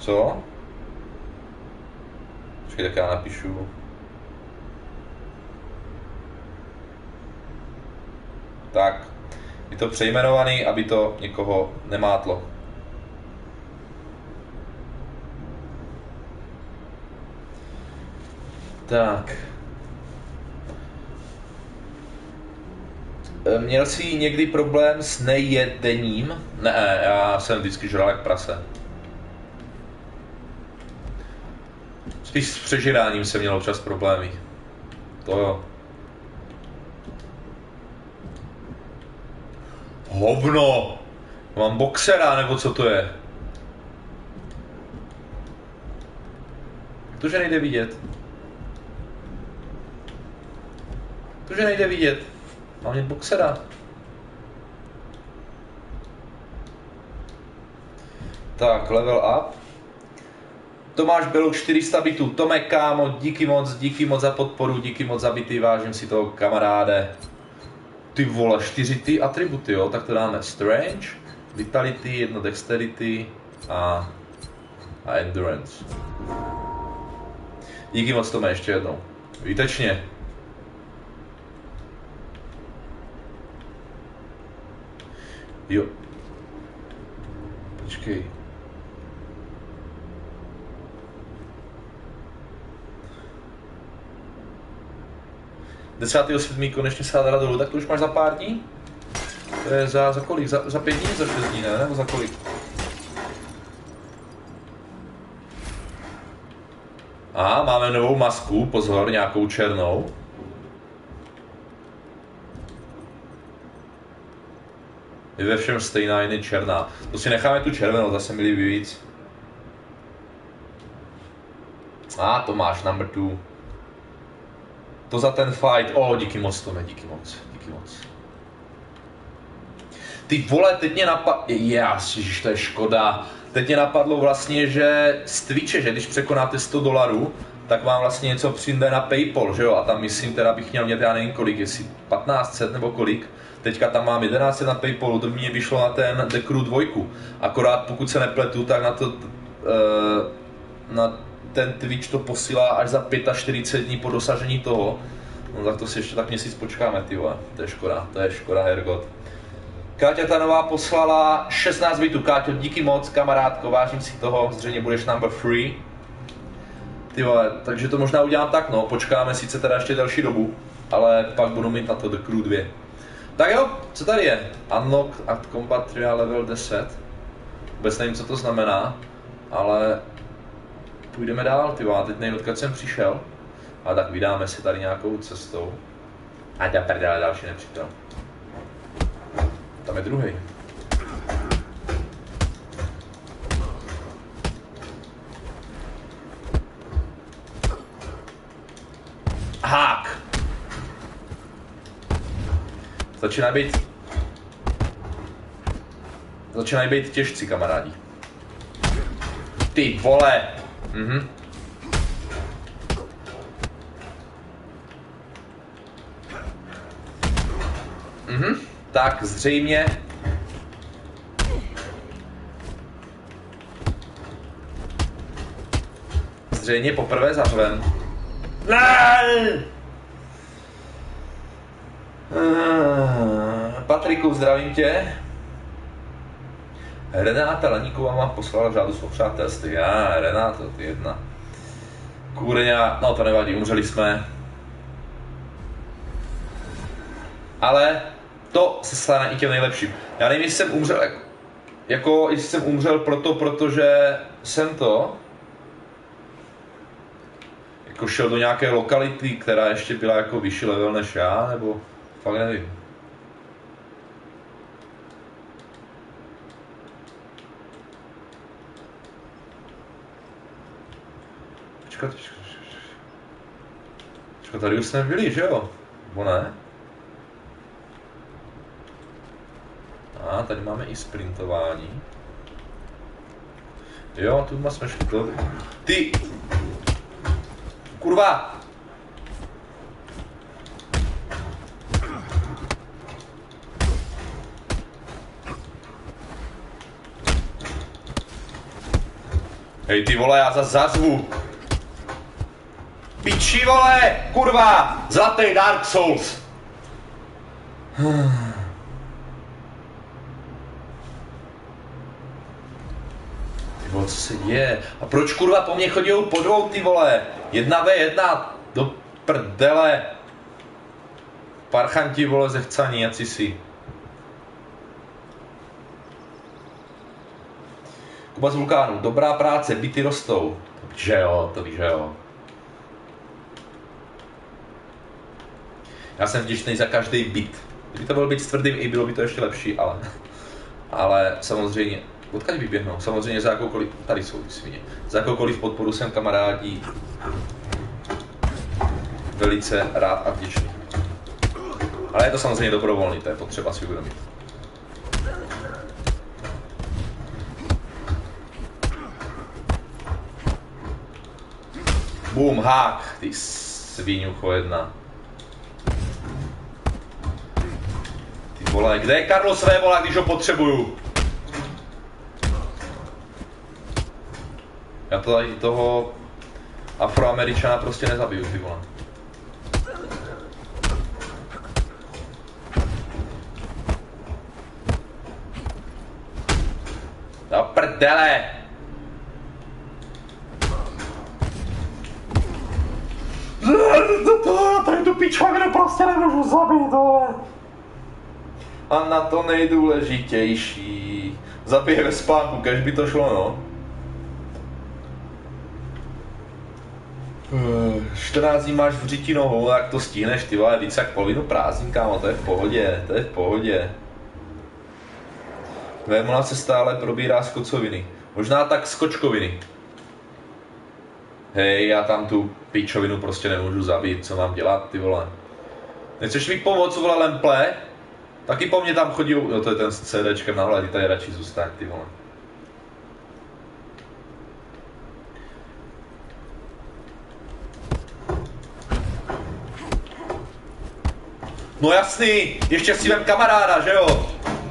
[SPEAKER 1] Co? Počkej, tak já napíšu. Tak. Je to přejmenovaný, aby to někoho nemátlo. Tak. Měl jsi někdy problém s nejedením? Ne, já jsem vždycky žral jak prase. Spíš s přežíráním jsem měl občas problémy. To jo. Hovno! Mám boxera, nebo co to je? To, že nejde vidět. To, že nejde vidět. Mám mít boxera. Tak, level up. Tomáš Beluk 400 bitů. Tomek, kámo, díky moc za podporu, díky moc za bity, vážím si toho, kamaráde. Ty vole, 4 ty atributy, jo, tak to dáme Strange, Vitality, 1 Dexterity a Endurance. Díky moc, Tome, ještě jednou. Výtečně. Jo. Počkej. Desátýho 7. konečně se dá dolů, tak to už máš za pár dní? To je za kolik? Za 5 dní? Za 6 dní, ne? Nebo za kolik? A máme novou masku, pozor, nějakou černou. Je ve všem stejná, jen je černá. To si necháme tu červenou, zase mi líbí víc. To máš, number 2. To za ten fight. Díky moc, Tome, díky moc. Ty vole, teď mě napadlo, ježiš, to je škoda. Teď mě napadlo vlastně, že z Twitche, že když překonáte $100, tak vám vlastně něco přijde na PayPal, že jo? A tam myslím teda bych měl mít, já nevím kolik, jestli 1500 nebo kolik. Teďka tam mám 1100 na PayPalu, to mě vyšlo na ten The Crew 2. Akorát pokud se nepletu, tak na to, na ten Twitch to posílá až za 45 dní po dosažení toho. No tak to si ještě tak měsíc počkáme, ty vole. To je škoda, hergot. Káťa ta nová poslala 16 bitů. Káťo, díky moc, kamarádko, vážím si toho, zřejmě budeš number 3. Ty vole, takže to možná udělám tak, no, počkáme sice teda ještě delší dobu, ale pak budu mít na to The Crew 2. Tak jo, co tady je? Unlock at Combat Trial level 10. Vůbec nevím, co to znamená, ale půjdeme dál, ty vole, teď nevím, odkud jsem přišel. A tak vydáme si tady nějakou cestou. A ta prdele, další nepřítel. Tam je druhý. Hák! Začínají být těžcí, kamarádi. Ty vole! Tak zřejmě poprvé zařven. Patriku, zdravím tě. Renáta Laníková mám poslala řádu svou přátelství. Renáto, ty jedna. Kůreňa, no to nevadí, umřeli jsme. Ale to se stane i těm nejlepším. Já nevím, jestli jsem umřel, jestli jsem umřel protože jsem to jako šel do nějaké lokality, která ještě byla jako vyšší level než já, nebo fakt nevím. Počkat, tady už jsme byli, že jo? Nebo ne? Tady máme i sprintování. Jo, tu jsme šli to. Ty! Kurva! Hej ty vole, já zase zazvu. Piči vole, kurva, zlatý Dark Souls. Ty vole, co se děje? A proč kurva po mně chodí po dvou ty vole? 1v1, do prdele. Parchanti vole zechcaní, jaci si. Kuba z Vulkánu, dobrá práce, byty rostou. Že jo, to víš, že jo. Já jsem vděčný za každý byt. Kdyby to byl byt s tvrdým i, bylo by to ještě lepší, ale samozřejmě, odkud vyběhnou? Samozřejmě za jakoukoliv, tady jsou ty svině, za jakoukoliv podporu jsem kamarádi velice rád a vděčný. Ale je to samozřejmě dobrovolný, to je potřeba si uvědomit. Boom, hák, ty sviňucho jedna. Ty vole, kde je Carlos Vévola, když ho potřebuju? Já tady toho Afroameričana prostě nezabiju, ty vole. Do prdele! Tady tu pičovinu prostě nemůžu zabít, vole. A na to nejdůležitější. Zabije ve spánku, kež by to šlo, no. 14 dní máš v řiti nohou, jak to stihneš, ty vole, víc jak polovinu prázdnin, kámo, to je v pohodě, to je v pohodě. Vémola se stále probírá z kocoviny. Možná tak z kočkoviny. Hej, já tam tu pičovinu prostě nemůžu zabít, co mám dělat, ty vole. Nechceš mi pomoct, vole, lemple? Taky po mně tam chodí, no to je ten s CDčkem na hlavě, tady radši zůstaň, ty vole. No jasný, ještě si vem kamaráda, že jo?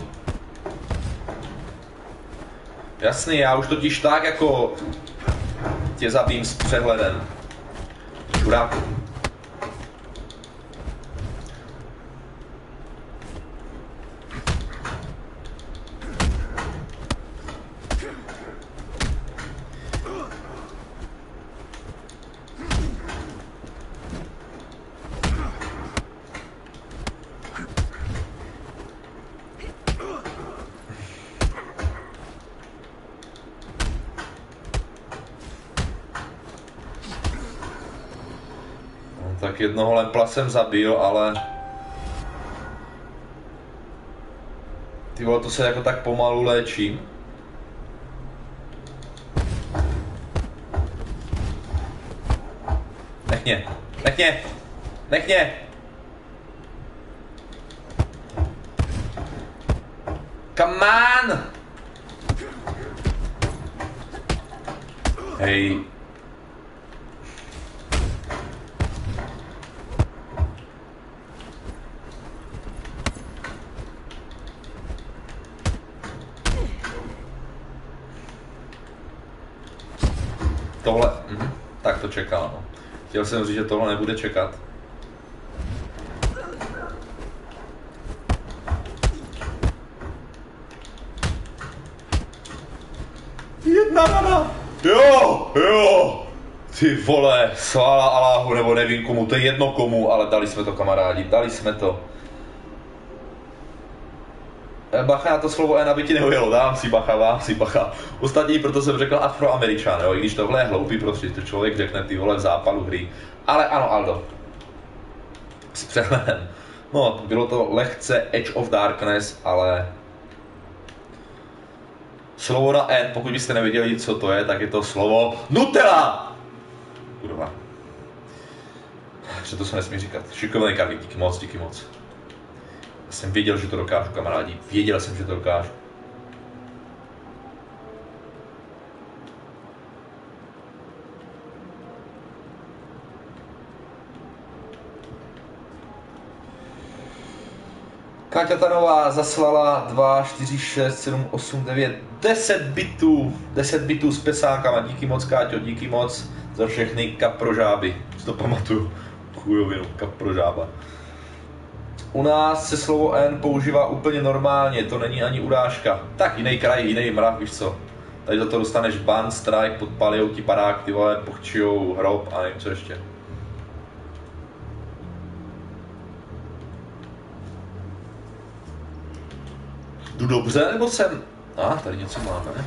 [SPEAKER 1] Jasný, já už totiž tak jako tě zabím s přehledem. Čuráku. Tak jednoho lempla jsem zabil, ale... Ty vole, to se jako tak pomalu léčím. Nech mě, nech mě, nech mě! Come on! Hej. Tohle, tak to čekal, no. Chtěl jsem říct, že tohle nebude čekat. Jedna rada! Jo! Ty vole, svála Aláhu, nebo nevím komu, to je jedno komu, ale dali jsme to, kamarádi, dali jsme to. Bacha na to slovo N, aby ti neujelo, dám si bacha. Ostatní, proto jsem řekl Afroameričan, jo, i když tohle je hloupý, prostě to člověk řekne, ty vole, v zápalu hry. Ale ano, Aldo. S přehledem. No, bylo to lehce Edge of Darkness, ale... Slovo na N, pokud byste nevěděli, co to je, tak je to slovo Nutella! Kurva. Že to se nesmí říkat. Šikovný Karlík, díky moc. Já jsem věděl, že to dokážu, kamarádi. Věděl jsem, že to dokážu. Káťa Tanová zaslala 2, 4, 6, 7, 8, 9, 10 bitů. 10 bitů s pesánkama. Díky moc, Káťo, díky moc za všechny kaprožáby. Si to pamatuju. Chujovinu, kaprožába. U nás se slovo N používá úplně normálně, to není ani urážka. Tak jiný kraj, jiný mrav, víš co. Tady za to dostaneš ban, strike, podpalijou ti barák, ty vole, pochčijou hrob a nevím co ještě. Jdu dobře, nebo jsem... tady něco máme, ne?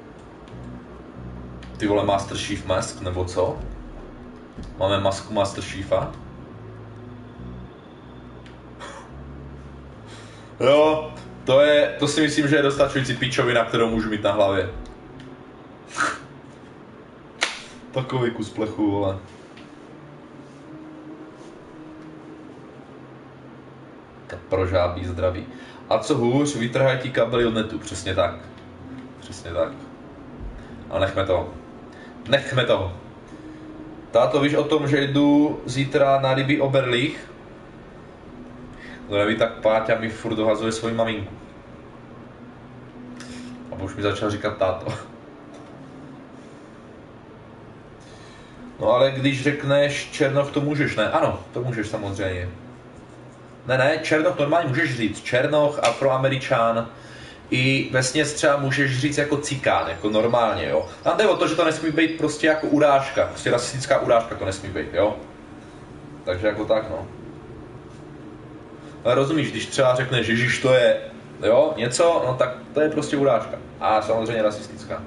[SPEAKER 1] Ty vole, Master Chief Mask, nebo co? Máme masku Master Chiefa. Jo, to si myslím, že je dostačující pičovina, kterou můžu mít na hlavě. Takový kus plechu, vole. Kaprožábí zdraví. A co hůř, vytrhají ti kabely od netu, přesně tak. Přesně tak. A nechme to. Nechme to. Táto, víš o tom, že jdu zítra na ryby Oberlich? Kdo neví, tak Páťa mi furt dohazuje svoji maminku. A už mi začal říkat táto. No ale když řekneš Černoch, to můžeš, ne? Ano, to můžeš samozřejmě. Ne, Černoch normálně můžeš říct. Černoch, Afroameričan. I vesměs třeba můžeš říct jako cikán, jako normálně, jo. Tam jde o to, že to nesmí být prostě jako urážka. Prostě rasistická urážka to nesmí být, jo. Takže jako tak, no. Ale rozumíš, když třeba řekneš, Ježíš, to je, jo, něco, no tak to je prostě urážka. A samozřejmě rasistická.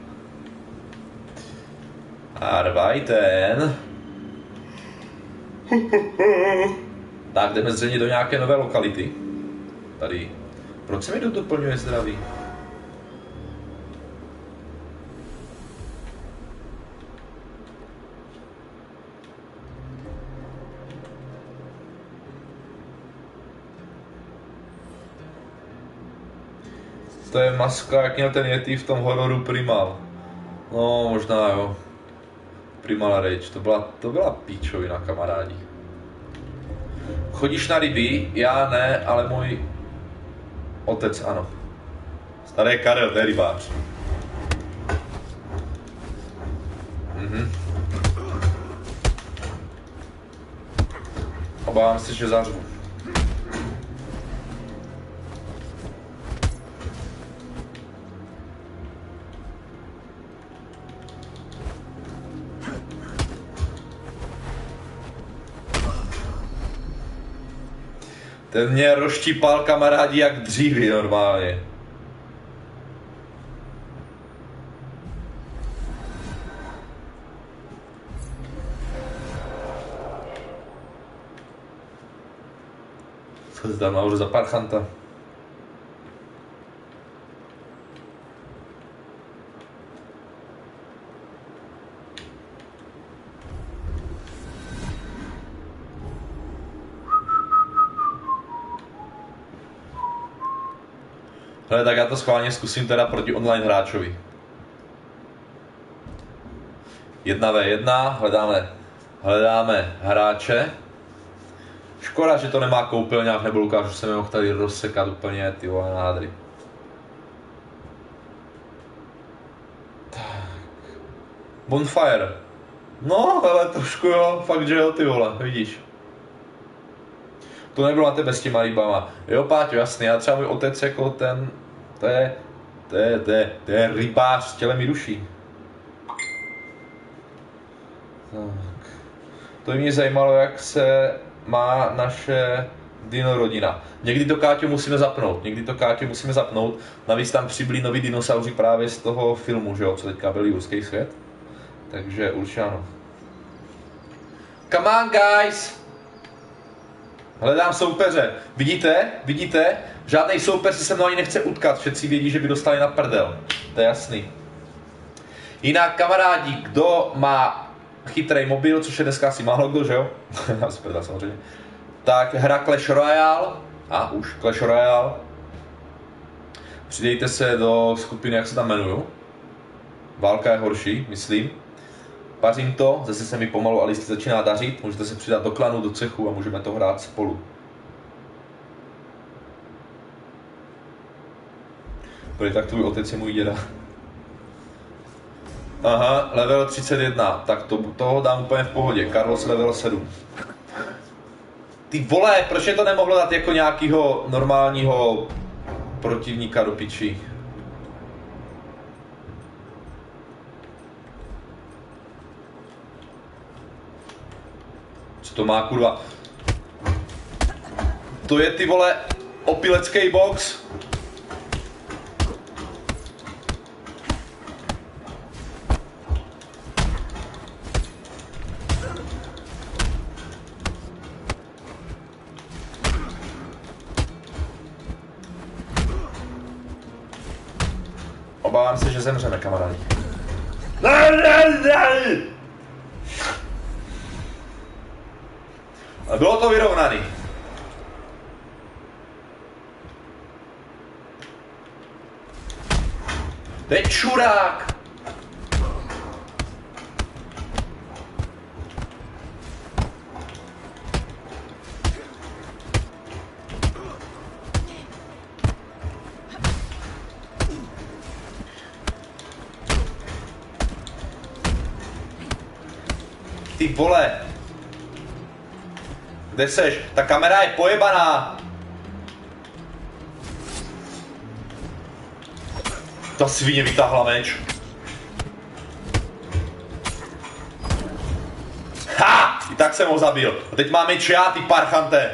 [SPEAKER 1] Arbeiten. Tak, jdeme zřejmě do nějaké nové lokality. Tady. Proč se mi doplňuje zdraví? To je maska, jak měl ten Yeti v tom hororu Primal. No, možná jo. Primal Rage, to byla píčovina, kamarádi. Chodíš na ryby? Já ne, ale můj otec ano. Starý Karel, to je rybář. Obávám se, že zařvu. Ten mě rozštípal, kamarádi, jak dříví normálně. Co jsi tam nahoře za parchanta? Hele, tak já to schválně zkusím teda proti online hráčovi. 1v1, hledáme hráče. Škoda, že to nemá koupelňák nebo Lukáš, že jsem mohl tady rozsekat úplně ty vole nádry. Tak. Bonfire. No, ale trošku jo, fakt že jo, ty vole, vidíš. To nebylo na tebe s těma rybama. Jo, Páťo, jasný, já třeba můj otec jako ten, to je rybář s tělem i duší. Tak. To by mě zajímalo, jak se má naše dino rodina. Někdy to, Káťo, musíme zapnout, navíc tam přibyli noví dinosauři právě z toho filmu, že jo, co teďka byl Jurský svět. Takže určitě ano. Come on, guys! Hledám soupeře. Vidíte? Žádný soupeř se mnou ani nechce utkat. Všetci vědí, že by dostali na prdel. To je jasný. Jinak, kamarádi, kdo má chytrý mobil, což je dneska asi málo kdo, že jo? Já si prdel, samozřejmě. Tak hra Clash Royale. Clash Royale. Přidejte se do skupiny, jak se tam jmenuju. Válka je horší, myslím. Pařím to, zase se mi pomalu Alisty začíná dařit, můžete se přidat do klanu, do cechu a můžeme to hrát spolu. Protože tak tvůj otec je můj děda. Aha, level 31, tak toho dám úplně v pohodě. Carlos level 7. Ty vole, proč je to nemohlo dát jako nějakýho normálního protivníka do piči? Co to má, kurva? To je, ty vole, opilecký box. Obávám se, že zemřeme, kamarádi. Ale bylo to vyrovnaný. To je čurák! Ty vole! Kde seš? Ta kamera je pojebaná! Ta svině vytáhla meč. Ha! I tak jsem ho zabil. A teď mám meč já, ty parchante.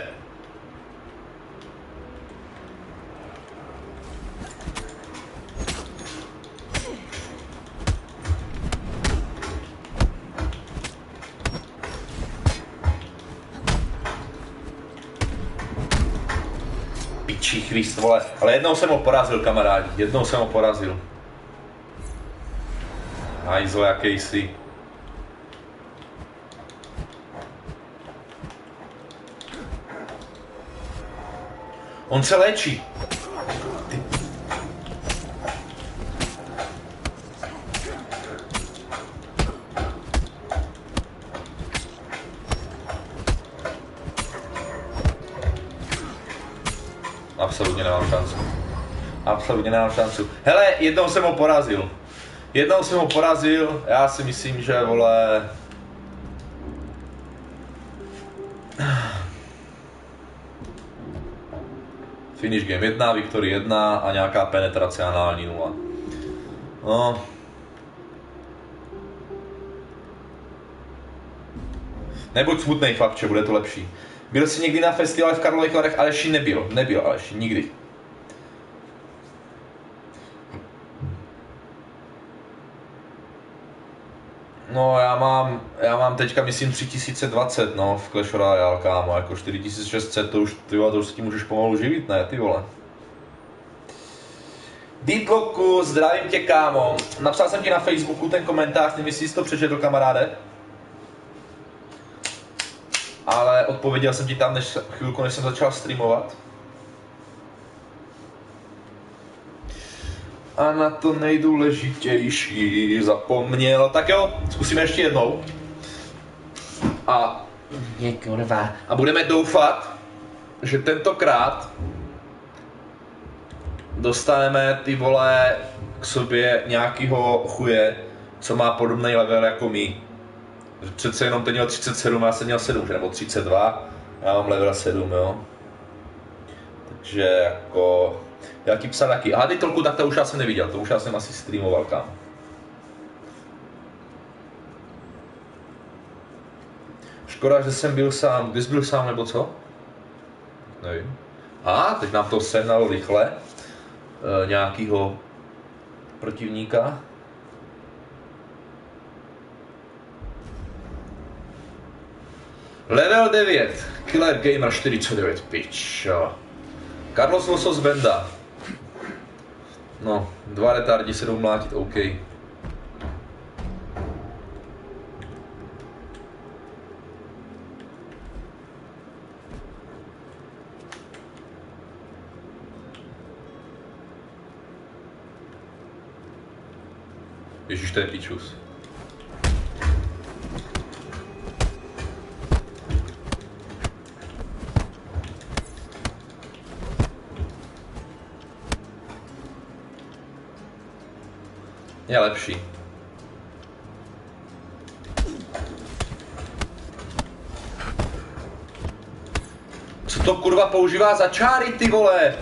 [SPEAKER 1] Pičí Christ, vole. Ale jednou jsem ho porazil, kamarádi. Jednou jsem ho porazil. Hajzo, jaký jsi. On se léčí. Ty. Absolutně nemám šancu. Absolutně nemám šancu. Hele, jednou jsem ho porazil. Jednou jsem ho porazil, já si myslím, že, vole... Finish game 1, victory 1 a nějaká penetrace anální 0. No. Nebuď smutnej, chlapče, bude to lepší. Byl jsi někdy na festivalu v Karlových Varech? Aleši, nebyl. Nebyl, Aleši, nikdy. No, já mám teďka, myslím, 3020, no, v Clash Royale, kámo, jako 4600, to už, ty vole, to už s tím můžeš pomalu živit, ne, ty vole. Deeploku, zdravím tě, kámo. Napsal jsem ti na Facebooku ten komentář, nevím, jestli jsi to přečetl, kamaráde. Ale odpověděl jsem ti tam chvilku, než jsem začal streamovat. A na to nejdůležitější zapomněl. Tak jo, zkusíme ještě jednou. A budeme doufat, že tentokrát dostaneme, ty vole, k sobě nějakýho chuje, co má podobný level jako my. Přece jenom ten měl 37, já jsem měl 7, že? Nebo 32, já mám level 7, jo. Takže jako... Já ti psal taky. Aha, titulku, tak to už já jsem neviděl, to už já jsem asi streamoval, kam. Škoda, že jsem byl sám. Kdy jsi byl sám, nebo co? Nevím. A teď nám to sehnalo rychle. Nějakýho protivníka. Level 9. Killer Gamer 49, pičo. Carlos Losos Benda. No, 2 retardi se jdou mlátit, OK. Ježiš, to je pičus. Je lepší. Co to kurva používá za čáry, ty vole?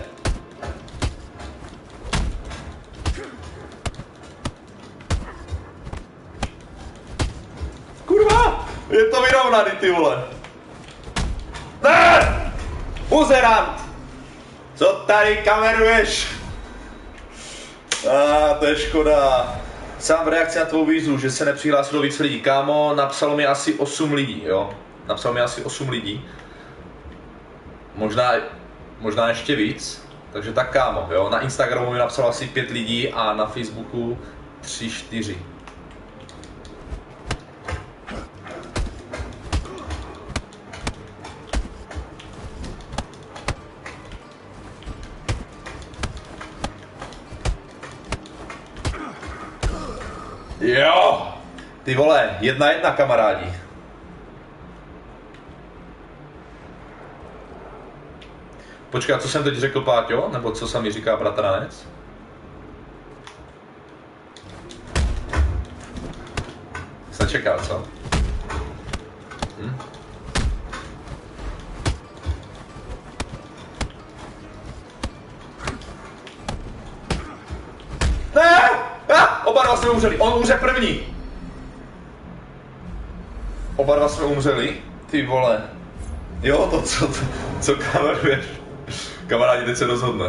[SPEAKER 1] Kurva! Je to vyrovnaný, ty vole. Ne! Buzerant! Co tady kameruješ? To je škoda. Sám v reakci na tvou výzvu, že se nepřihlásilo víc lidí. Kámo, napsalo mi asi 8 lidí, jo? Napsalo mi asi 8 lidí. Možná ještě víc. Takže tak kámo, jo? Na Instagramu mi napsalo asi 5 lidí a na Facebooku 3, 4. Jo! Ty vole, 1-1 kamarádi. Počkej, co jsem teď řekl, Páťo? Nebo co sami říká bratranec? Jsi nečekal, co? Ne! Oba dva jsme umřeli, on umře první. Oba dva jsme umřeli? Ty vole. Jo, to co kameruješ? Kamarádi, teď se rozhodne.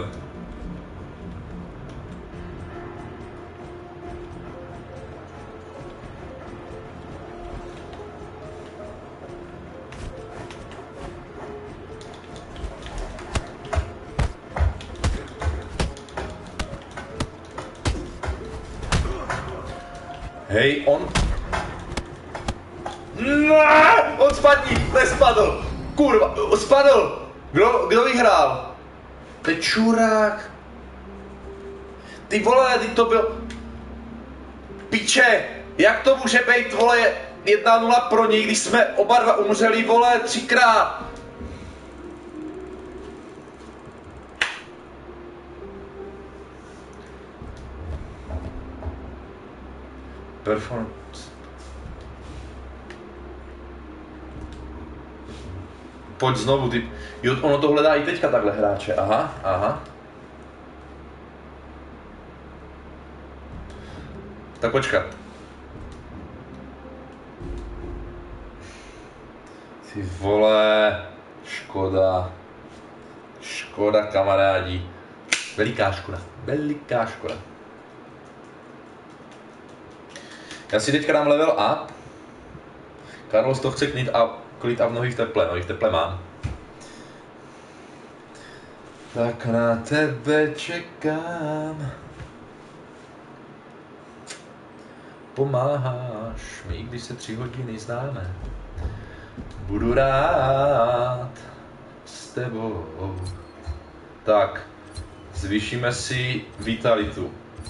[SPEAKER 1] Hej, on spadni, nespadl. Kurva, spadl. Kdo vyhrál? To je čurák. Ty vole, ty to byl... Piče, jak to může být, vole, 1-0 pro něj, když jsme oba dva umřeli, vole, 3krát. Performance. Pojď znovu, ty... Jo, ono to hledá i teďka takhle hráče, aha. Tak počkat. Ty vole, škoda kamarádi. Veliká škoda. Já si teďka dám level up. Carlos to chce klid a v nohy v teple mám. Tak na tebe čekám. Pomáháš mi, když se 3 hodiny známe. Budu rád s tebou. Tak, zvýšíme si vitalitu.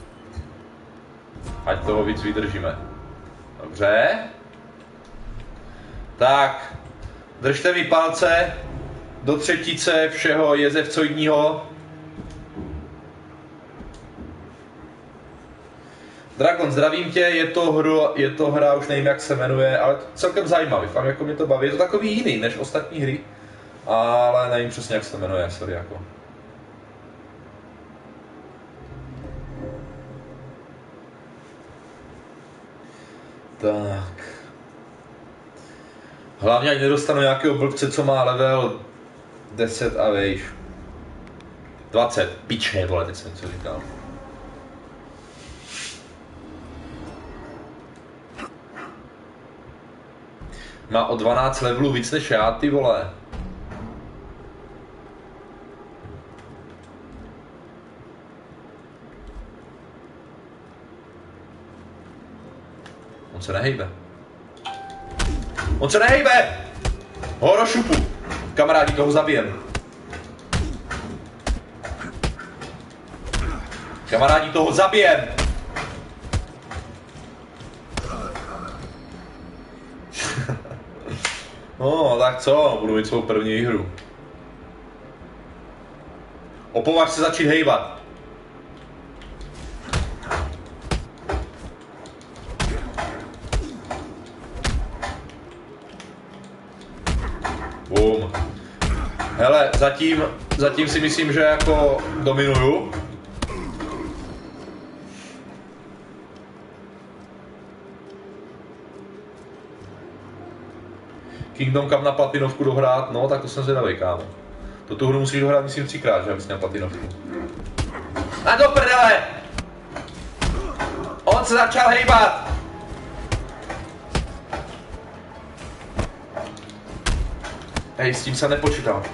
[SPEAKER 1] Ať toho víc vydržíme. Dobře. Tak, držte mi palce do třetice všeho jezevcoidního. Dragon, zdravím tě, je to hra, už nevím jak se jmenuje, ale celkem zajímavý, fakt jako mě to baví. Je to takový jiný než ostatní hry, ale nevím přesně jak se to jmenuje, sorry jako. Tak. Hlavně ať nedostanu nějakého blbce, co má level 10 a vejš. 20, piče, vole, teď jsem něco říkal. Má o 12 levelů víc než já, ty vole. On se nehejbe! Ho rozšupu! Kamarádi, toho zabijem. No, tak co? Budu mít svou první hru. Opovaž se začít hejbat. Hele, zatím si myslím, že jako dominuju. Kingdom Come na platinovku dohrát, no tak to jsem zvědavej, kámo. Tu hru musíš dohrát, myslím, 3krát, že abys měl platinovku. A do prdele! On se začal hejbat! Hej, s tím jsem nepočítal.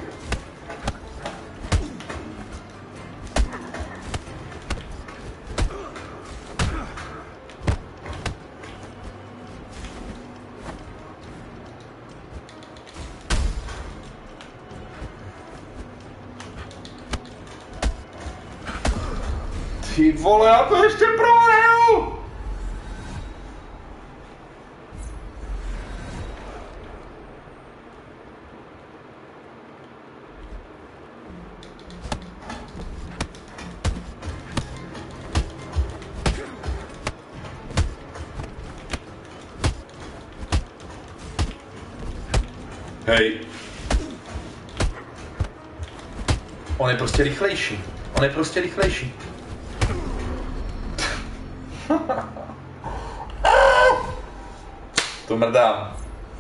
[SPEAKER 1] Ty vole, já to ještě prohraju! Hej. On je prostě rychlejší. On je prostě rychlejší. To mrdám.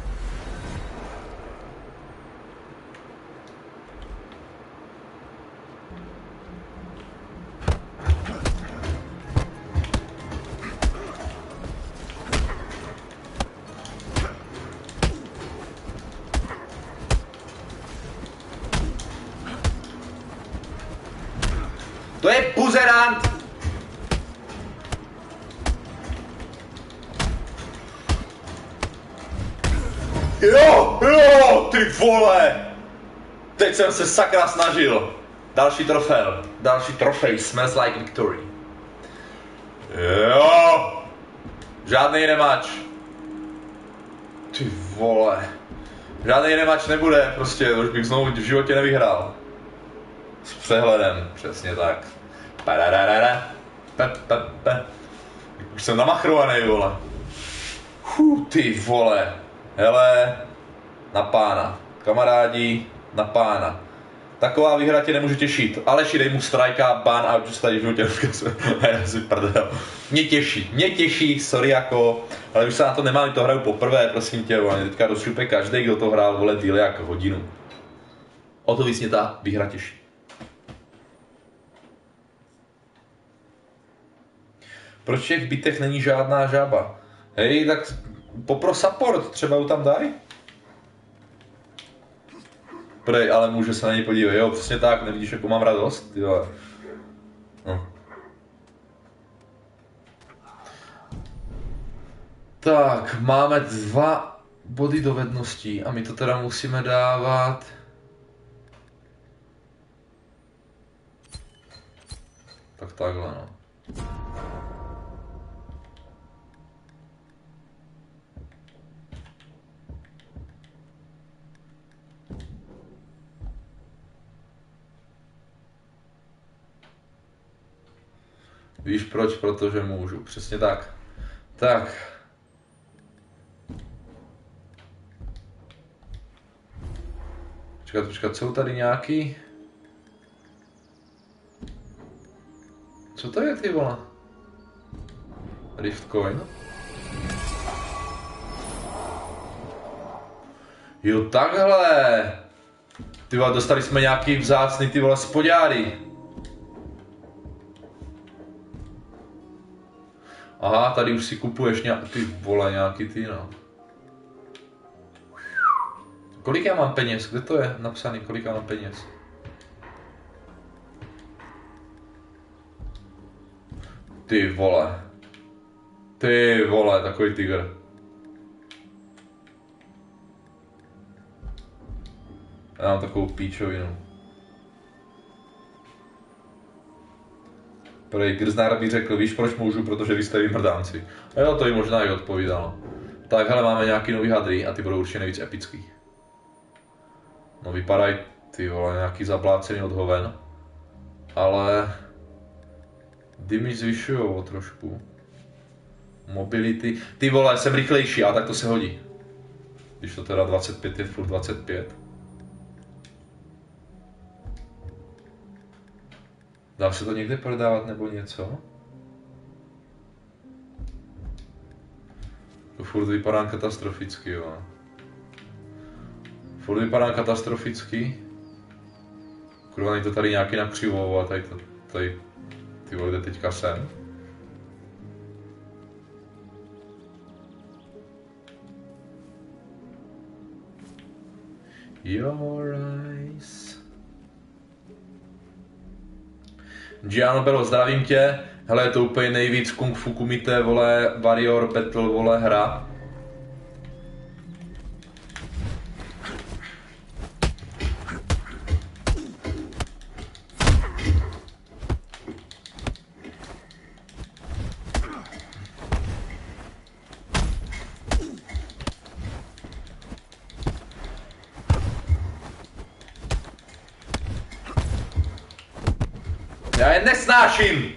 [SPEAKER 1] To je buzerant! Jo, ty vole! Teď jsem se sakra snažil. Další trofej, smells like victory. Jo! Žádný remač. Ty vole. Žádný remač nebude, prostě, už bych znovu v životě nevyhrál. S přehledem, přesně tak. Už jsem namachrovaný, vole. Ty vole. Hele, na pána. Kamarádi, na pána. Taková výhra tě nemůže těšit. Aleši, dej mu strajka, ban a už tady v životě já si prdel. Mě těší, sorry jako, ale už se na to nemám, to hraju poprvé, prosím tě, vole, teďka rozšupe každý, kdo to hrál, vole, díl jak hodinu. O to víc mě ta výhra těší. Proč v těch bytech není žádná žába? Hej, tak popros support, třeba ju tam daj? Prej, ale může se na něj podívat, jo, přesně tak, nevidíš, jakou mám radost, ty vole. No. Tak, máme 2 body dovedností a my to teda musíme dávat... Tak takhle, no. Víš proč? Protože můžu. Přesně tak. Tak. Počkat, jsou tady nějaký... Co to je, ty vole? Rift coin? Jo, takhle! Ty vole, dostali jsme nějaký vzácný, ty vole, spodňáry. Aha, tady už si kupuješ ty vole, nějaký ty, no. Kolik já mám peněz? Kde to je napsaný, kolik já mám peněz? Ty vole, takový tygr. Já mám takovou píčovinu. Prej Grznár by řekl, víš proč můžu, protože vy jste vymrdánci. A jo, to jí možná i odpovídalo. Tak hele, máme nějaký nový hadry a ty budou určitě nejvíc epický. No vypadají, ty vole, nějaký zablácený od hoven. Ale... Damage zvyšujou trošku. Mobility. Ty vole, jsem rychlejší, a tak to se hodí. Když to teda 25 je furt 25. Dá se to někde prodávat nebo něco? To furt vypadá katastroficky, jo. Furt vypadá katastroficky. Kurva, není to tady nějaký nakřivou a tady ty vole, jde teďka sem. Your eyes. Giano Bello, zdravím tě. Hele, je to úplně nejvíc Kung Fu Kumite, vole, Warrior Battle, vole, hra. Já je nesnáším!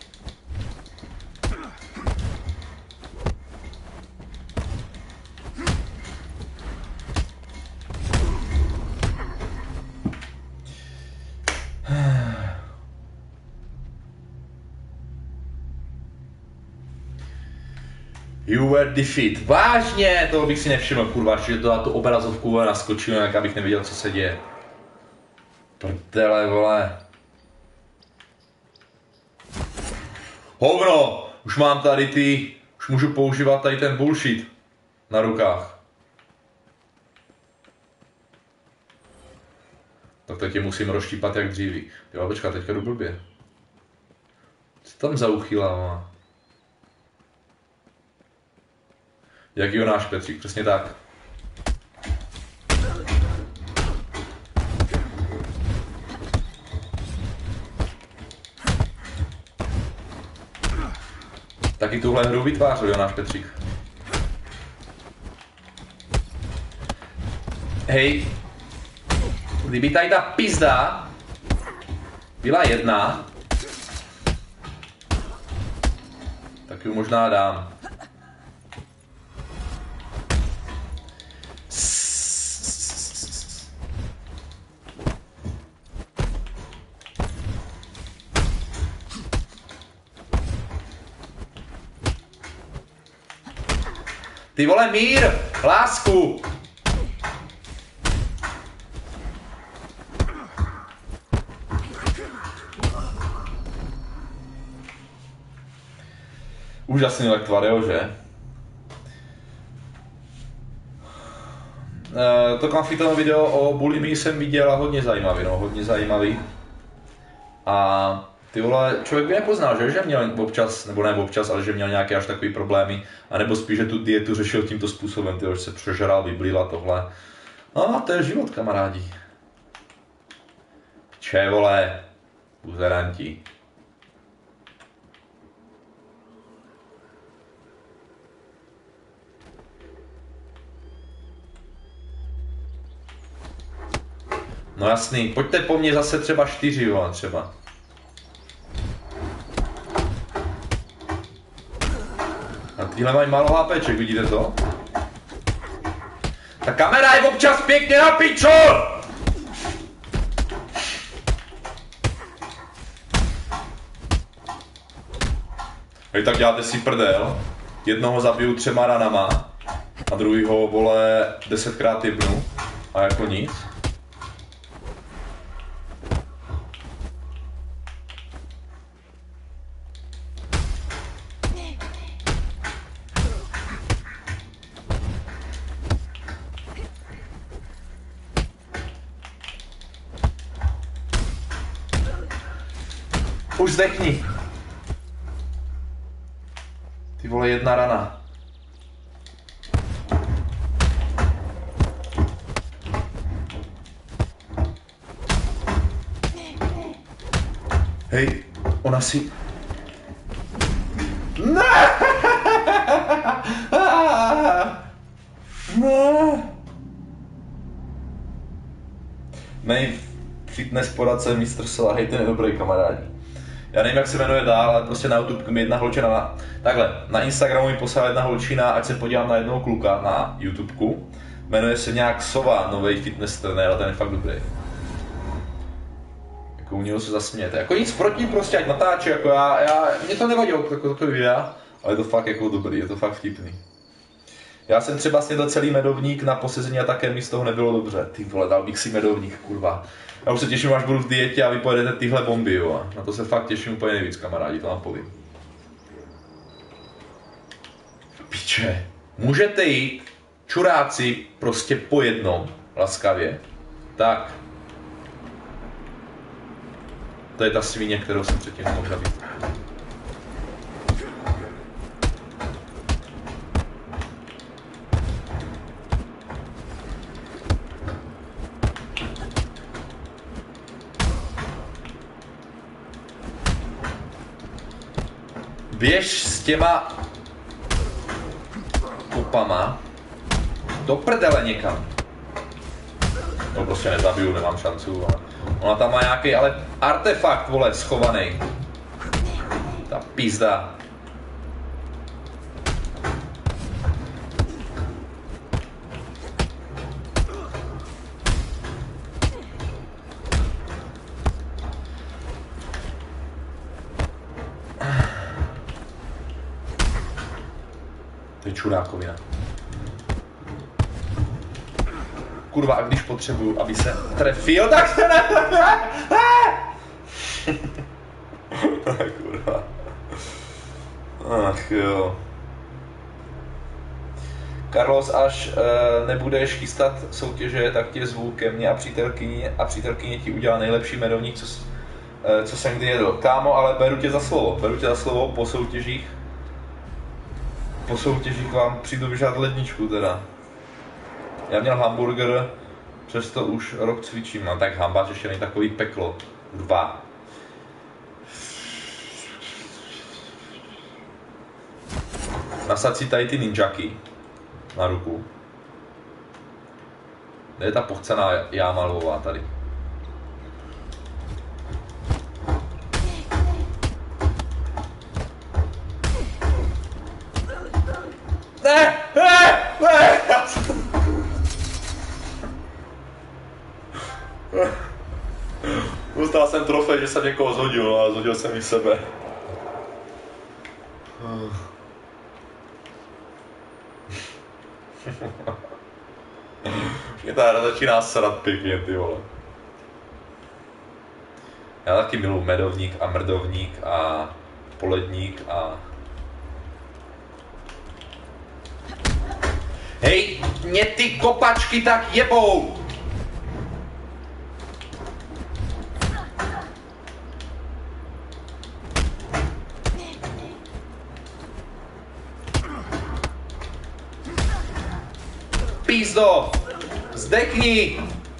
[SPEAKER 1] You were defeat. Vážně, toho bych si nevšiml, kurva, že to na tu obrazovku naskočil, jak abych nevěděl, co se děje. Prdele, vole. Hovno, už mám tady už můžu používat tady ten bullshit na rukách. Tak teď tě musím rozštípat jak dříví. Jo, počkat, teďka jdu blbě. Co tam za uchyla má? Jak jo náš Petřík, přesně tak. Taky tuhle hru vytvářel Jonáš Petřík. Hej, kdyby tady ta pizda byla jedna, tak ju možná dám. Ty vole, mír, lásku. Úžasný lektvar, že? To konfliktové video o bulimii jsem viděl a hodně zajímavý, no, hodně zajímavý. A ty vole, člověk by nepoznal, že měl občas, nebo ne občas, ale že měl nějaké až takový problémy, anebo spíš, že tu dietu řešil tímto způsobem, že se přežral, vyblil a tohle. No a to je život, kamarádi. Če vole, buzeranti. No jasný, pojďte po mně zase třeba 4, vole, třeba. A tyhle mají málo HPček, vidíte to? Ta kamera je občas pěkně na pičo! Hej, tak děláte si prdel. Jednoho zabiju 3 ranama a druhýho, vole, 10krát jebnu. A jako nic. Už zdechni. Ty vole, 1 rana. Hej, ona si... Ne! Ne! Mej fitness poradce Mr. Sela, hej, ten je dobrý kamarádi. Já nevím, jak se jmenuje dál, ale prostě na YouTube mi jedna holčina takhle, na Instagramu mi poslala jedna holčina, ať se podívám na jednoho kluka na YouTubeku. Jmenuje se nějak Sova, nový fitness trenér, a ten je fakt dobrý. Kounilo se zasmějete. Jako nic proti, prostě ať natáčí, jako mě to nevadilo, takový videa, ale je to fakt jako dobrý, je to fakt vtipný. Já jsem třeba snědl celý medovník na posezení a také mi z toho nebylo dobře. Ty vole, dal bych si medovník, kurva. Já už se těším, až budu v dietě a vy pojedete tyhle bomby, jo. Na to se fakt těším úplně nejvíc, kamarádi, to vám povím. Piče. Můžete jít, čuráci, prostě po jednom, laskavě. Tak. To je ta svině, kterou jsem předtím nemohl zabít. Běž s těma kopama do prdele někam. To prostě nezabiju, nemám šancu, ale ona tam má nějaký ale artefakt, vole, schovaný. Ta pizda. To je čurákovina. Kurva, a když potřebuju, aby se trefil, tak se ne... Kurva. Ach jo. Carlos, až nebudeš chystat soutěže, tak tě zvu ke mně a přítelkyně ti udělá nejlepší medovník, co jsem kdy jedl. Kámo, ale beru tě za slovo po soutěžích. Po soutěžích vám přijdu vyžádat ledničku teda. Já měl hamburger, přesto už rok cvičím, no tak hambář ještě není takový peklo. 2. Nasad si tady ty ninjaky na ruku. Kde je ta pochcená jáma lvová tady? Ne! Dostal jsem trofej, že jsem někoho zhodil, ale zhodil jsem i sebe. Mě ta hra začíná srat pěkně, ty vole. Já taky miluji medovník a mrdovník a poledník a... Hej, mě ty kopačky tak jebou! Pízdo! Zdechni!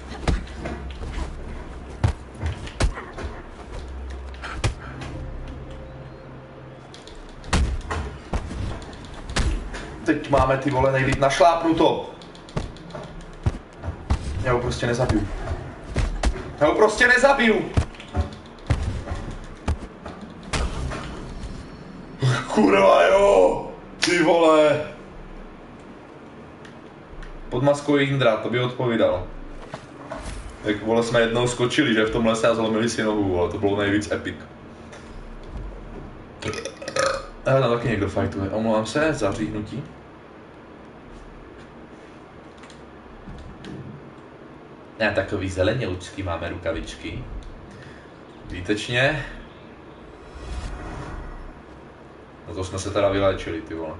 [SPEAKER 1] Teď máme ty vole nejlíp našlápnu to. Já ho prostě nezabiju. Já ho prostě nezabiju! Kurva jo! Ty vole! Pod maskou Jindra, to by odpovídal. Jak vole jsme jednou skočili, že v tom lese a zlomili si nohu, vole, to bylo nejvíc epic. Tam taky někdo fightuje, omlouvám se za říhnutí. Ne, takový zeleněučský máme rukavičky. Výtečně. No to jsme se teda vyléčili, ty vole.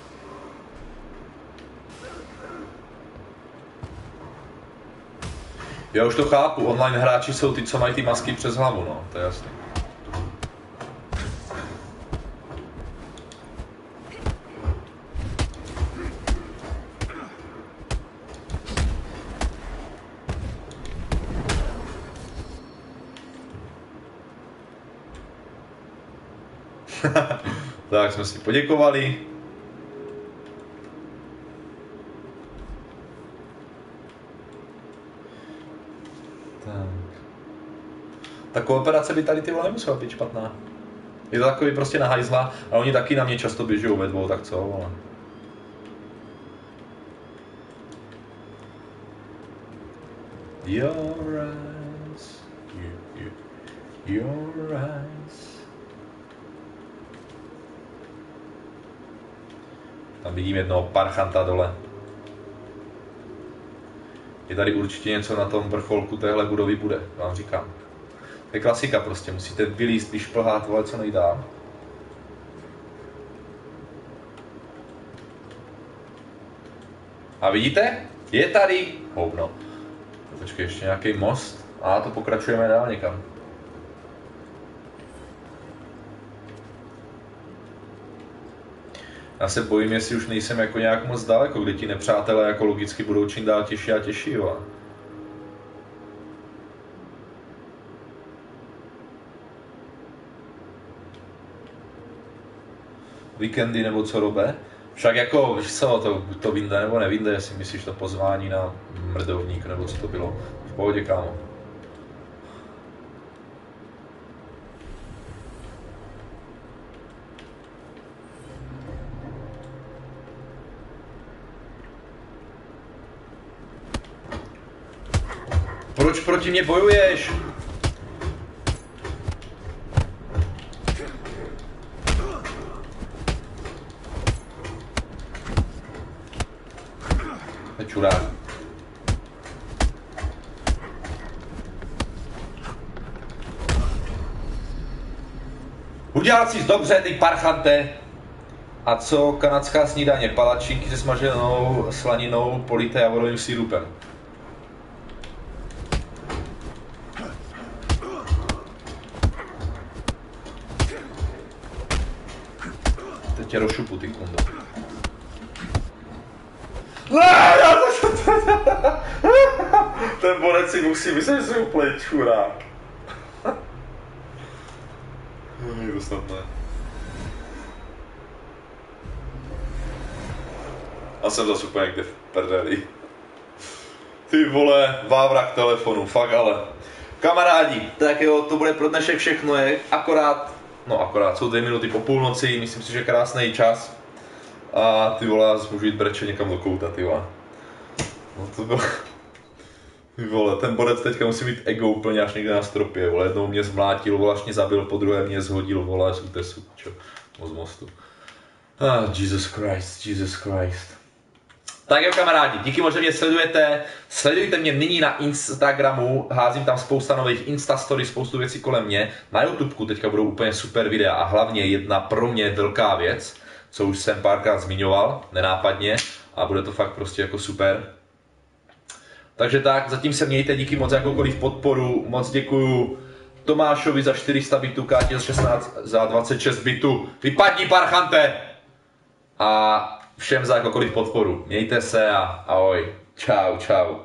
[SPEAKER 1] Já už to chápu, online hráči jsou ty, co mají ty masky přes hlavu, no, to je jasný. Tak jsme si poděkovali. Ta kooperace by tady ty vole nemusela být špatná. Je to takový prostě na hajzla a oni taky na mě často běžou ve dvou, tak co, vole. Your eyes, your eyes. Tam vidím jednoho parchanta dole. Je tady určitě něco na tom vrcholku téhle budovy bude, vám říkám. To je klasika prostě, musíte vylízt, vyšplhát, vole, co nejdál. A vidíte? Je tady hovno. Počkej, ještě nějaký most. A to pokračujeme dál někam. Já se bojím, jestli už nejsem jako nějak moc daleko, kde ti nepřátelé jako logicky budou čím dál těžší a těžší, jo. Víkendy nebo co, Robe? Však jako, víš co, to vynde nebo nevynde, jestli myslíš to pozvání na mrdovník, nebo co to bylo. V pohodě, kámo. Proč proti mě bojuješ? Čurák. Udělal jsi dobře, ty parchante. A co kanadská snídaně? Palačinky se smaženou slaninou polité javorovým sirupem. Teď tě rozšupu, ty kundo. Ten borec si musí myslet, že jsem úplně čurák. To snad ne. A jsem zase úplně někde v prdeli. Ty vole, vávrak telefonu, fakt ale. Kamarádi, tak jo, to bude pro dnešek všechno, je akorát, jsou 2 minuty po půlnoci, myslím si, že krásný čas. A ty vole, já můžu jít brečet někam do kouta, ty vole. No to bylo... Ty vole, ten borec teďka musí mít ego úplně až někde na stropě, vole. Jednou mě zmlátil, vole, až mě zabil, po druhé mě zhodil, vole, z útesu, čo, z mostu. Jesus Christ. Tak jo, kamarádi, díky moc, že mě sledujete. Sledujte mě nyní na Instagramu, házím tam spousta nových Instastory, spoustu věcí kolem mě. Na YouTubeku teďka budou úplně super videa a hlavně jedna pro mě velká věc, co už jsem párkrát zmiňoval, nenápadně, a bude to fakt prostě jako super. Takže tak, zatím se mějte, díky moc za jakoukoliv podporu, moc děkuju Tomášovi za 400 bitů, Káti za 16, za 26 bitů, vypadni parchante! A všem za jakoukoliv podporu, mějte se a ahoj, čau.